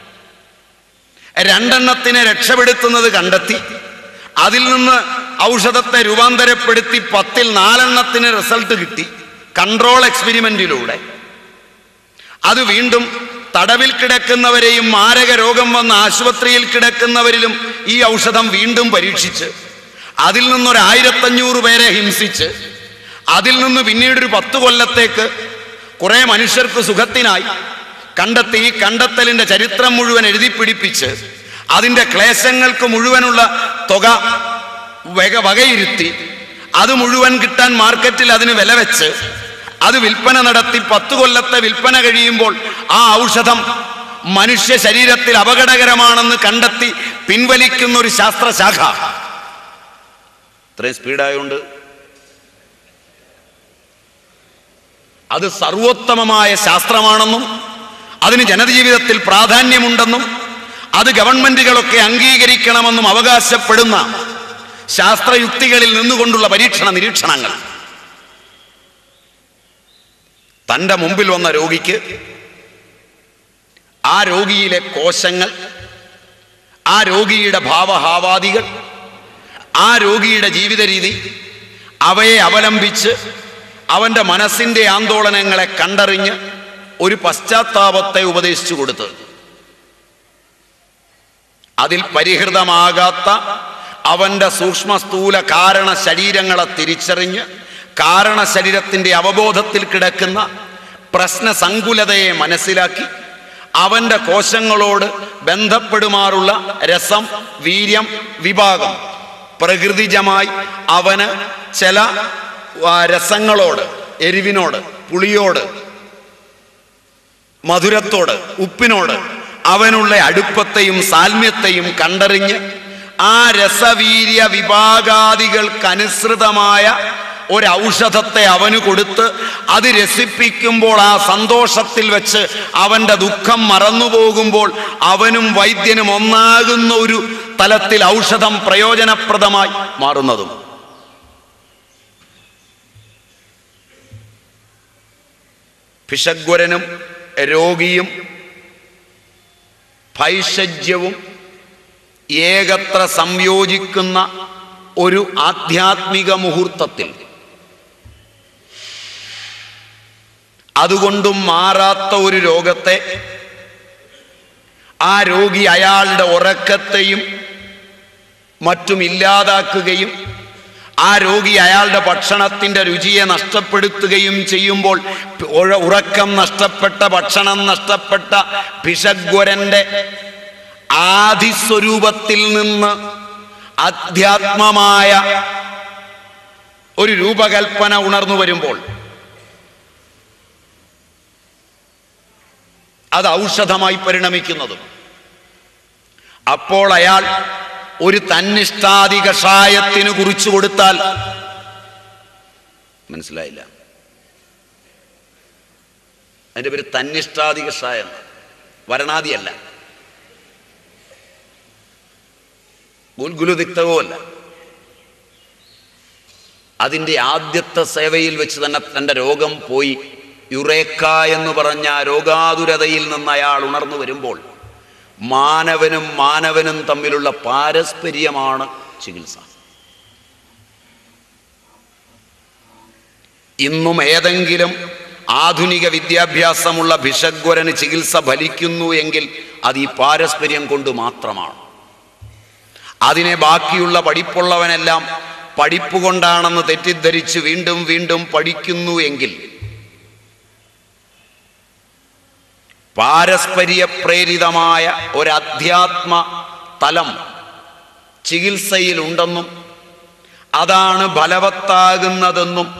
Speaker 1: 2 രക്ഷപ്പെടുത്തുന്നത് കണ്ടെത്തി അതിൽ നിന്ന് ഔഷധത്തെ രൂപാന്തരപ്പെടുത്തി 10-ൽ 4 റിസൾട്ട് കിട്ടി കൺട്രോൾ എക്സ്പെരിമെന്റിലൂടെ. അത് വീണ്ടും തടവിൽ കിടക്കുന്നവരെയും മാരക രോഗം വന്ന ആശുപത്രിയിൽ കിടക്കുന്നവരിലും ഈ ഔഷധം വീണ്ടും പരീക്ഷിച്ച് അതിൽ നിന്നൊരു 1500 പേരെ ഹിംസിച്ച് അതിൽ നിന്ന് പിന്നീട് ഒരു 10 കൊല്ലത്തേക്ക് കുറെ മനുഷ്യർക്ക് സുഖത്തിനായി കണ്ടെത്തി. ഈ കണ്ടെത്തലിന്റെ ചരിത്രം മുഴുവൻ എഴുതി പിടിപ്പിച്ച് അതിൻ്റെ ക്ലേശങ്ങൾക്ക് മുഴുവനുള്ള തുക വകയിരുത്തി അത് മുഴുവൻ കിട്ടാൻ മാർക്കറ്റിൽ അതിന് വില വെച്ച് അത് വിൽപ്പന നടത്തി 10 കൊല്ലത്തെ വിൽപ്പന കഴിയുമ്പോൾ ആ ഔഷധം മനുഷ്യ ശരീരത്തിൽ അപകടകരമാണെന്ന് കണ്ടെത്തി പിൻവലിക്കുന്ന ഒരു ശാസ്ത്രശാഖ. ഇത്രയും സ്പീഡായോണ്ട് അത് സർവോത്തമമായ ശാസ്ത്രമാണെന്നും അതിന് ജനജീവിതത്തിൽ പ്രാധാന്യമുണ്ടെന്നും അത് ഗവൺമെന്റുകളൊക്കെ അംഗീകരിക്കണമെന്നും അവകാശപ്പെടുന്ന ശാസ്ത്രയുക്തികളിൽ നിന്നുകൊണ്ടുള്ള പരീക്ഷണ നിരീക്ഷണങ്ങൾ. തൻ്റെ മുമ്പിൽ വന്ന രോഗിക്ക് ആ രോഗിയിലെ കോശങ്ങൾ, ആ രോഗിയുടെ ഭാവഹാവാദികൾ, ആ രോഗിയുടെ ജീവിത രീതി, അവയെ അവലംബിച്ച് അവൻ്റെ മനസ്സിൻ്റെ ആന്തോളനങ്ങളെ കണ്ടറിഞ്ഞ് ഒരു പശ്ചാത്താപത്തെ ഉപദേശിച്ചു കൊടുത്ത് അതിൽ പരിഹൃതമാകാത്ത അവൻ്റെ സൂക്ഷ്മ സ്ഥൂല കാരണ ശരീരങ്ങളെ തിരിച്ചറിഞ്ഞ് കാരണ ശരീരത്തിൻ്റെ അവബോധത്തിൽ കിടക്കുന്ന പ്രശ്നസങ്കുലതയെ മനസ്സിലാക്കി അവൻ്റെ കോശങ്ങളോട് ബന്ധപ്പെടുമാറുള്ള രസം, വീര്യം, വിഭാഗം പ്രകൃതിജമായി അവന് ചില രസങ്ങളോട്, എരിവിനോട്, പുളിയോട്, മധുരത്തോട്, ഉപ്പിനോട് അവനുള്ള അടുപ്പത്തെയും സാൽമ്യത്തെയും കണ്ടറിഞ്ഞ് ആ രസവീര്യ വിഭാഗാദികൾക്കനുസൃതമായ ഒരൗഷധത്തെ അവന് കൊടുത്ത് അത് രസിപ്പിക്കുമ്പോൾ ആ സന്തോഷത്തിൽ വെച്ച് അവൻ്റെ ദുഃഖം മറന്നുപോകുമ്പോൾ അവനും വൈദ്യനും ഒന്നാകുന്ന ഒരു തലത്തിൽ ഔഷധം പ്രയോജനപ്രദമായി മാറുന്നതും. ഭിഷഗ്വരനും രോഗിയും ഭൈഷജ്യവും ഏകത്ര സംയോജിക്കുന്ന ഒരു ആധ്യാത്മിക മുഹൂർത്തത്തിൽ അതുകൊണ്ടും മാറാത്ത ഒരു രോഗത്തെ ആ രോഗി അയാളുടെ ഉറക്കത്തെയും മറ്റും ഇല്ലാതാക്കുകയും ആ രോഗി അയാളുടെ ഭക്ഷണത്തിൻ്റെ രുചിയെ നഷ്ടപ്പെടുത്തുകയും ചെയ്യുമ്പോൾ ഉറക്കം നഷ്ടപ്പെട്ട, ഭക്ഷണം നഷ്ടപ്പെട്ട ഭിഷഗ്വരന്റെ ആദിസ്വരൂപത്തിൽ നിന്ന് അധ്യാത്മമായ ഒരു രൂപകൽപ്പന ഉണർന്നു വരുമ്പോൾ അത് ഔഷധമായി പരിണമിക്കുന്നതും. അപ്പോൾ അയാൾ ഒരു തന്നിഷ്ടാദി കഷായത്തിന് കുറിച്ചു കൊടുത്താൽ മനസ്സിലായില്ല, അതിന്റെ പേര് തന്നിഷ്ടാദി കഷായം, വരണാദിയല്ല, ഗുൽഗുലുതിക്തവുമല്ല. അതിൻ്റെ ആദ്യത്തെ സേവയിൽ വെച്ച് തന്നെ തൻ്റെ രോഗം പോയി യുറേക്ക എന്ന് പറഞ്ഞ രോഗാതുരതയിൽ നിന്ന് അയാൾ ഉണർന്നു വരുമ്പോൾ മാനവനും തമ്മിലുള്ള പാരസ്പര്യമാണ് ചികിത്സ. ഇന്നും ഏതെങ്കിലും ആധുനിക വിദ്യാഭ്യാസമുള്ള ഭിഷഗ്വരന് ചികിത്സ ഫലിക്കുന്നു എങ്കിൽ അത് ഈ പാരസ്പര്യം കൊണ്ട് മാത്രമാണ്. അതിനെ ബാക്കിയുള്ള പഠിപ്പുള്ളവനെല്ലാം പഠിപ്പ് കൊണ്ടാണെന്ന് തെറ്റിദ്ധരിച്ച് വീണ്ടും വീണ്ടും പഠിക്കുന്നു എങ്കിൽ പാരസ്പര്യ പ്രേരിതമായ ഒരധ്യാത്മ തലം ചികിത്സയിലുണ്ടെന്നും അതാണ് ഫലവത്താകുന്നതെന്നും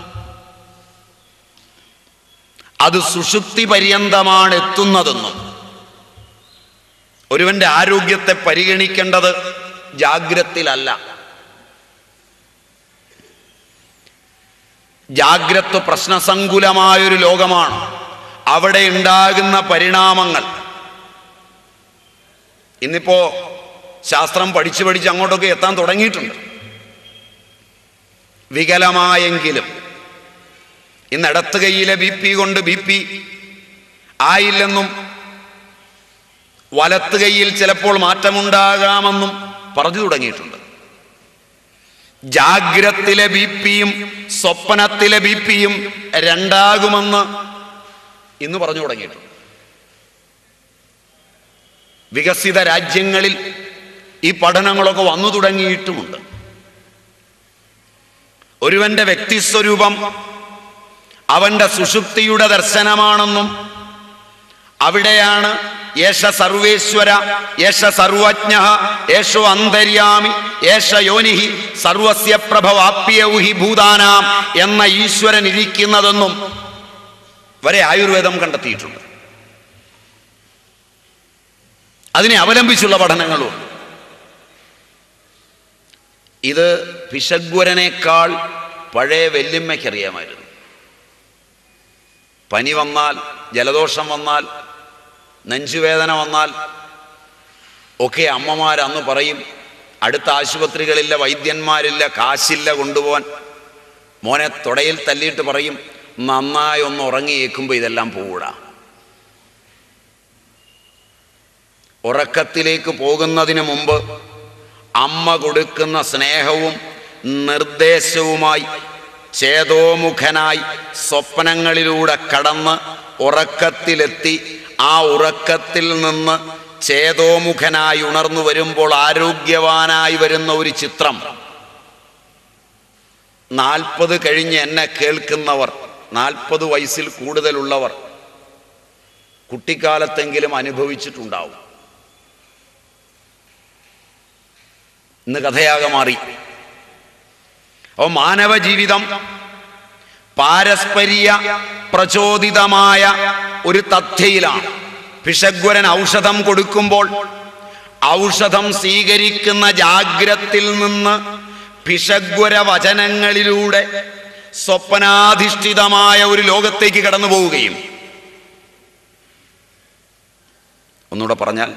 Speaker 1: അത് സുഷുപ്തി പര്യന്തമാണ് എത്തുന്നതെന്നും ഒരുവന്റെ ആരോഗ്യത്തെ പരിഗണിക്കേണ്ടത് ജാഗ്രത്തിലല്ല. ജാഗ്രത് പ്രശ്നസങ്കുലമായൊരു ലോകമാണ്. അവിടെ ഉണ്ടാകുന്ന പരിണാമങ്ങൾ ഇന്നിപ്പോ ശാസ്ത്രം പഠിച്ച് അങ്ങോട്ടൊക്കെ എത്താൻ തുടങ്ങിയിട്ടുണ്ട്. വികലമായെങ്കിലും ഇന്ന് ഇടത്ത് കൈയിലെ BP കൊണ്ട് BP ആയില്ലെന്നും വലത്ത് കൈയിൽ ചിലപ്പോൾ മാറ്റമുണ്ടാകാമെന്നും പറഞ്ഞു തുടങ്ങിയിട്ടുണ്ട്. ജാഗ്രത്തിലെ BPയും സ്വപ്നത്തിലെ BPയും രണ്ടാകുമെന്ന് ഇന്ന് പറഞ്ഞു തുടങ്ങിയിട്ടുണ്ട്. വികസിത രാജ്യങ്ങളിൽ ഈ പഠനങ്ങളൊക്കെ വന്നു തുടങ്ങിയിട്ടുമുണ്ട്. ഒരുവന്റെ വ്യക്തിസ്വരൂപം അവന്റെ സുഷുപ്തിയുടെ ദർശനമാണെന്നും അവിടെയാണ് യേശ സർവേശ്വര, യേശ സർവജ്ഞ, യേശോ അന്തര്യാമി, യേശ യോനിഹി സർവസ്യ പ്രഭവാപ്യൗഹി ഭൂതാനാം എന്ന ഈശ്വരൻ ഇരിക്കുന്നതെന്നും വരെ ആയുർവേദം കണ്ടെത്തിയിട്ടുണ്ട്. അതിനെ അവലംബിച്ചുള്ള പഠനങ്ങളും. ഇത് പിശഗ്വരനേക്കാൾ പഴയ വല്യമ്മയ്ക്കറിയാമായിരുന്നു. പനി വന്നാൽ, ജലദോഷം വന്നാൽ, നെഞ്ചുവേദന വന്നാൽ ഒക്കെ അമ്മമാരന്ന് പറയും, അടുത്ത ആശുപത്രികളില്ല, വൈദ്യന്മാരില്ല, കാശില്ല കൊണ്ടുപോകാൻ. മോനെ തുടയിൽ തല്ലിയിട്ട് പറയും, നന്നായി ഒന്ന് ഉറങ്ങിയേക്കുമ്പോൾ ഇതെല്ലാം പോകൂടാ. ഉറക്കത്തിലേക്ക് പോകുന്നതിന് മുമ്പ് അമ്മ കൊടുക്കുന്ന സ്നേഹവും നിർദ്ദേശവുമായി ചേതോമുഖനായി സ്വപ്നങ്ങളിലൂടെ കടന്ന് ഉറക്കത്തിലെത്തി ആ ഉറക്കത്തിൽ നിന്ന് ചേതോമുഖനായി ഉണർന്നു വരുമ്പോൾ ആരോഗ്യവാനായി വരുന്ന ഒരു ചിത്രം 40 കഴിഞ്ഞ് എന്നെ കേൾക്കുന്നവർ, 40 വയസ്സിൽ കൂടുതലുള്ളവർ കുട്ടിക്കാലത്തെങ്കിലും അനുഭവിച്ചിട്ടുണ്ടാവും. ഇന്ന് കഥയാകെ മാറി. അപ്പോൾ മാനവ ജീവിതം പാരസ്പര്യ പ്രചോദിതമായ ഒരു തഥ്യയിലാണ്. പിശഗ്വരൻ ഔഷധം കൊടുക്കുമ്പോൾ ഔഷധം സ്വീകരിക്കുന്ന ജാഗ്രത്തിൽ നിന്ന് പിശഗ്വര വചനങ്ങളിലൂടെ സ്വപ്നാധിഷ്ഠിതമായ ഒരു ലോകത്തേക്ക് കടന്നു പോവുകയും, ഒന്നുകൂടെ പറഞ്ഞാൽ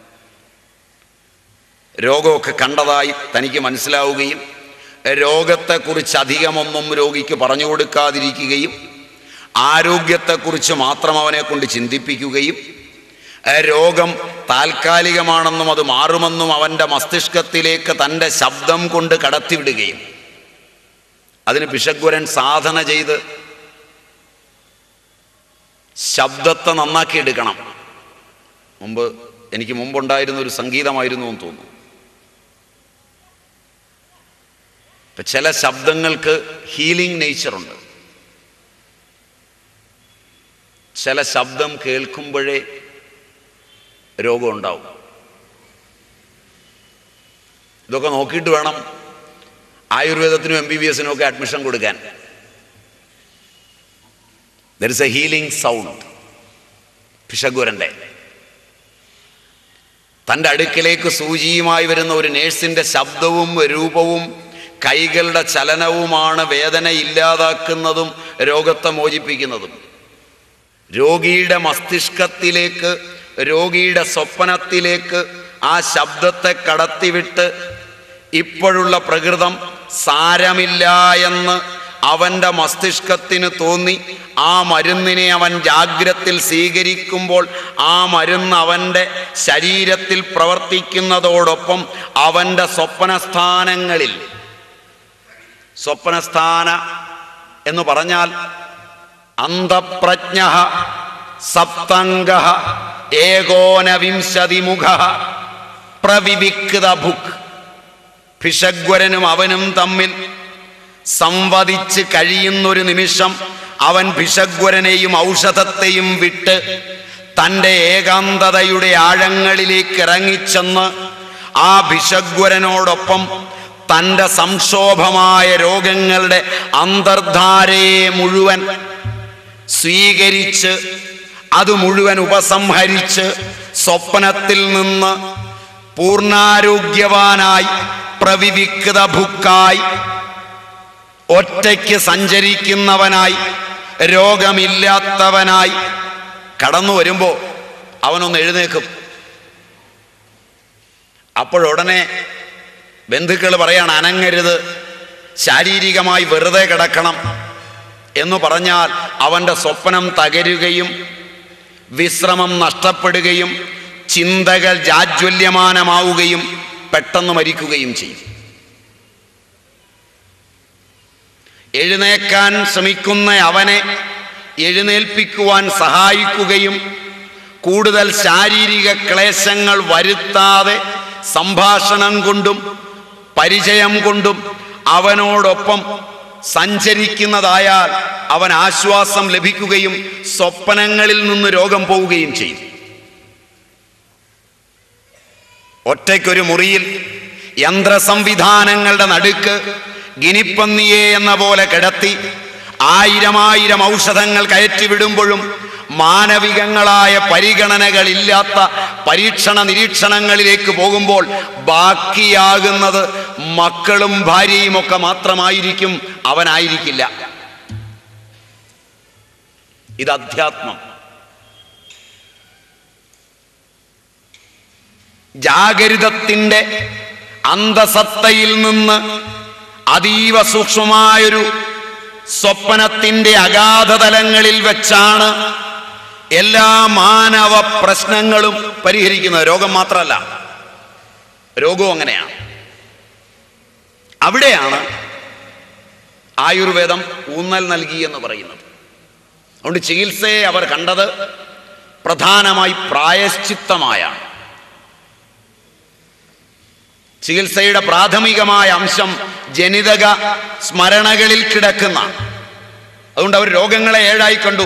Speaker 1: രോഗമൊക്കെ കണ്ടതായി തനിക്ക് മനസ്സിലാവുകയും രോഗത്തെക്കുറിച്ച് അധികമൊന്നും രോഗിക്ക് പറഞ്ഞു കൊടുക്കാതിരിക്കുകയും ആരോഗ്യത്തെക്കുറിച്ച് മാത്രം അവനെ കൊണ്ട് ചിന്തിപ്പിക്കുകയും രോഗം താൽക്കാലികമാണെന്നും അത് മാറുമെന്നും അവൻ്റെ മസ്തിഷ്കത്തിലേക്ക് തൻ്റെ ശബ്ദം കൊണ്ട് കടത്തിവിടുകയും, അതിന് പിശഗ്വരൻ സാധന ചെയ്ത് ശബ്ദത്തെ നന്നാക്കിയെടുക്കണം. എനിക്ക് മുമ്പുണ്ടായിരുന്ന ഒരു സംഗീതമായിരുന്നു എന്ന് തോന്നുന്നു. ഇപ്പം ചില ശബ്ദങ്ങൾക്ക് ഹീലിംഗ് നേച്ചറുണ്ട്. ചില ശബ്ദം കേൾക്കുമ്പോഴേ രോഗം ഉണ്ടാവും. ഇതൊക്കെ നോക്കിയിട്ട് വേണം ആയുർവേദത്തിനും MBBSനും ഒക്കെ അഡ്മിഷൻ കൊടുക്കാൻ. There is a healing sound. പിശഗ്വരൻ്റെ തൻ്റെ അടുക്കിലേക്ക് സൂചിയുമായി വരുന്ന ഒരു നേഴ്സിൻ്റെ ശബ്ദവും രൂപവും കൈകളുടെ ചലനവുമാണ് വേദന ഇല്ലാതാക്കുന്നതും രോഗത്തെ മോചിപ്പിക്കുന്നതും. രോഗിയുടെ മസ്തിഷ്കത്തിലേക്ക്, രോഗിയുടെ സ്വപ്നത്തിലേക്ക് ആ ശബ്ദത്തെ കടത്തിവിട്ട് ഇപ്പോഴുള്ള പ്രകൃതം സാരമില്ല എന്ന് അവൻ്റെ മസ്തിഷ്കത്തിന് തോന്നി ആ മരുന്നിനെ അവൻ ജാഗ്രത്തിൽ സ്വീകരിക്കുമ്പോൾ ആ മരുന്ന് അവൻ്റെ ശരീരത്തിൽ പ്രവർത്തിക്കുന്നതോടൊപ്പം അവൻ്റെ സ്വപ്നസ്ഥാനങ്ങളിൽ, സ്വപ്നസ്ഥാന എന്ന് പറഞ്ഞാൽ അന്തഃപ്രജ്ഞ സപ്തംഗ ഏകോനവിംശതിമുഖ പ്രവിവിക്ത ഭുക്. പിശഗ്വരനും അവനും തമ്മിൽ സംവദിച്ച് കഴിയുന്നൊരു നിമിഷം അവൻ പിശഗ്വരനെയും ഔഷധത്തെയും വിട്ട് തൻ്റെ ഏകാന്തതയുടെ ആഴങ്ങളിലേക്ക് ഇറങ്ങിച്ചെന്ന് ആ പിശഗ്വരനോടൊപ്പം തൻ്റെ സംക്ഷോഭമായ രോഗങ്ങളുടെ അന്തർധാരയെ മുഴുവൻ സ്വീകരിച്ച് അത് മുഴുവൻ ഉപസംഹരിച്ച് സ്വപ്നത്തിൽ നിന്ന് പൂർണ്ണാരോഗ്യവാനായി പ്രവിവിക്ത ഭുക്കായി ഒറ്റയ്ക്ക് സഞ്ചരിക്കുന്നവനായി രോഗമില്ലാത്തവനായി കടന്നു വരുമ്പോൾ അവനൊന്ന് എഴുന്നേക്കും. അപ്പോഴുടനെ ബന്ധുക്കൾ പറയാണ്, അനങ്ങരുത്, ശാരീരികമായി വെറുതെ കിടക്കണം, എന്ന് പറഞ്ഞാൽ അവൻ്റെ സ്വപ്നം തകരുകയും വിശ്രമം നഷ്ടപ്പെടുകയും ചിന്തകൾ ജാജ്വല്യമാനമാവുകയും പെട്ടെന്ന് മരിക്കുകയും ചെയ്യും. എഴുന്നേക്കാൻ ശ്രമിക്കുന്ന അവനെ എഴുന്നേൽപ്പിക്കുവാൻ സഹായിക്കുകയും കൂടുതൽ ശാരീരിക ക്ലേശങ്ങൾ വരുത്താതെ സംഭാഷണം കൊണ്ടും പരിചയം കൊണ്ടും അവനോടൊപ്പം സഞ്ചരിക്കുന്നതായാൽ അവൻ ആശ്വാസം ലഭിക്കുകയും സ്വപ്നങ്ങളിൽ നിന്ന് രോഗം പോവുകയും ചെയ്യും. ഒറ്റയ്ക്കൊരു മുറിയിൽ യന്ത്ര സംവിധാനങ്ങളുടെ നടുക്ക് ഗിനിപ്പന്നിയെ എന്ന പോലെ കിടത്തി 1000 ഔഷധങ്ങൾ കയറ്റിവിടുമ്പോഴും മാനവികങ്ങളായ പരിഗണനകളില്ലാത്ത പരീക്ഷണ നിരീക്ഷണങ്ങളിലേക്ക് പോകുമ്പോൾ ബാക്കിയാകുന്നത് മക്കളും ഭാര്യയും ഒക്കെ മാത്രമായിരിക്കും, അവനായിരിക്കില്ല. ഇത് അധ്യാത്മം. ജാഗരിതത്തിൻ്റെ അന്തസത്തയിൽ നിന്ന് അതീവ സൂക്ഷ്മമായൊരു സ്വപ്നത്തിൻ്റെ അഗാധതലങ്ങളിൽ വെച്ചാണ് എല്ലാ മാനവ പ്രശ്നങ്ങളും പരിഹരിക്കുന്നത്. രോഗം മാത്രമല്ല, രോഗവും അങ്ങനെയാണ്. അവിടെയാണ് ആയുർവേദം ഊന്നൽ നൽകി എന്ന് പറയുന്നത്. അതുകൊണ്ട് ചികിത്സയെ അവർ കണ്ടത് പ്രധാനമായി പ്രായശ്ചിത്തമായാണ്. ചികിത്സയുടെ പ്രാഥമികമായ അംശം ജനിതക സ്മരണകളിൽ കിടക്കുന്ന. അതുകൊണ്ട് അവർ രോഗങ്ങളെ 7 കണ്ടു.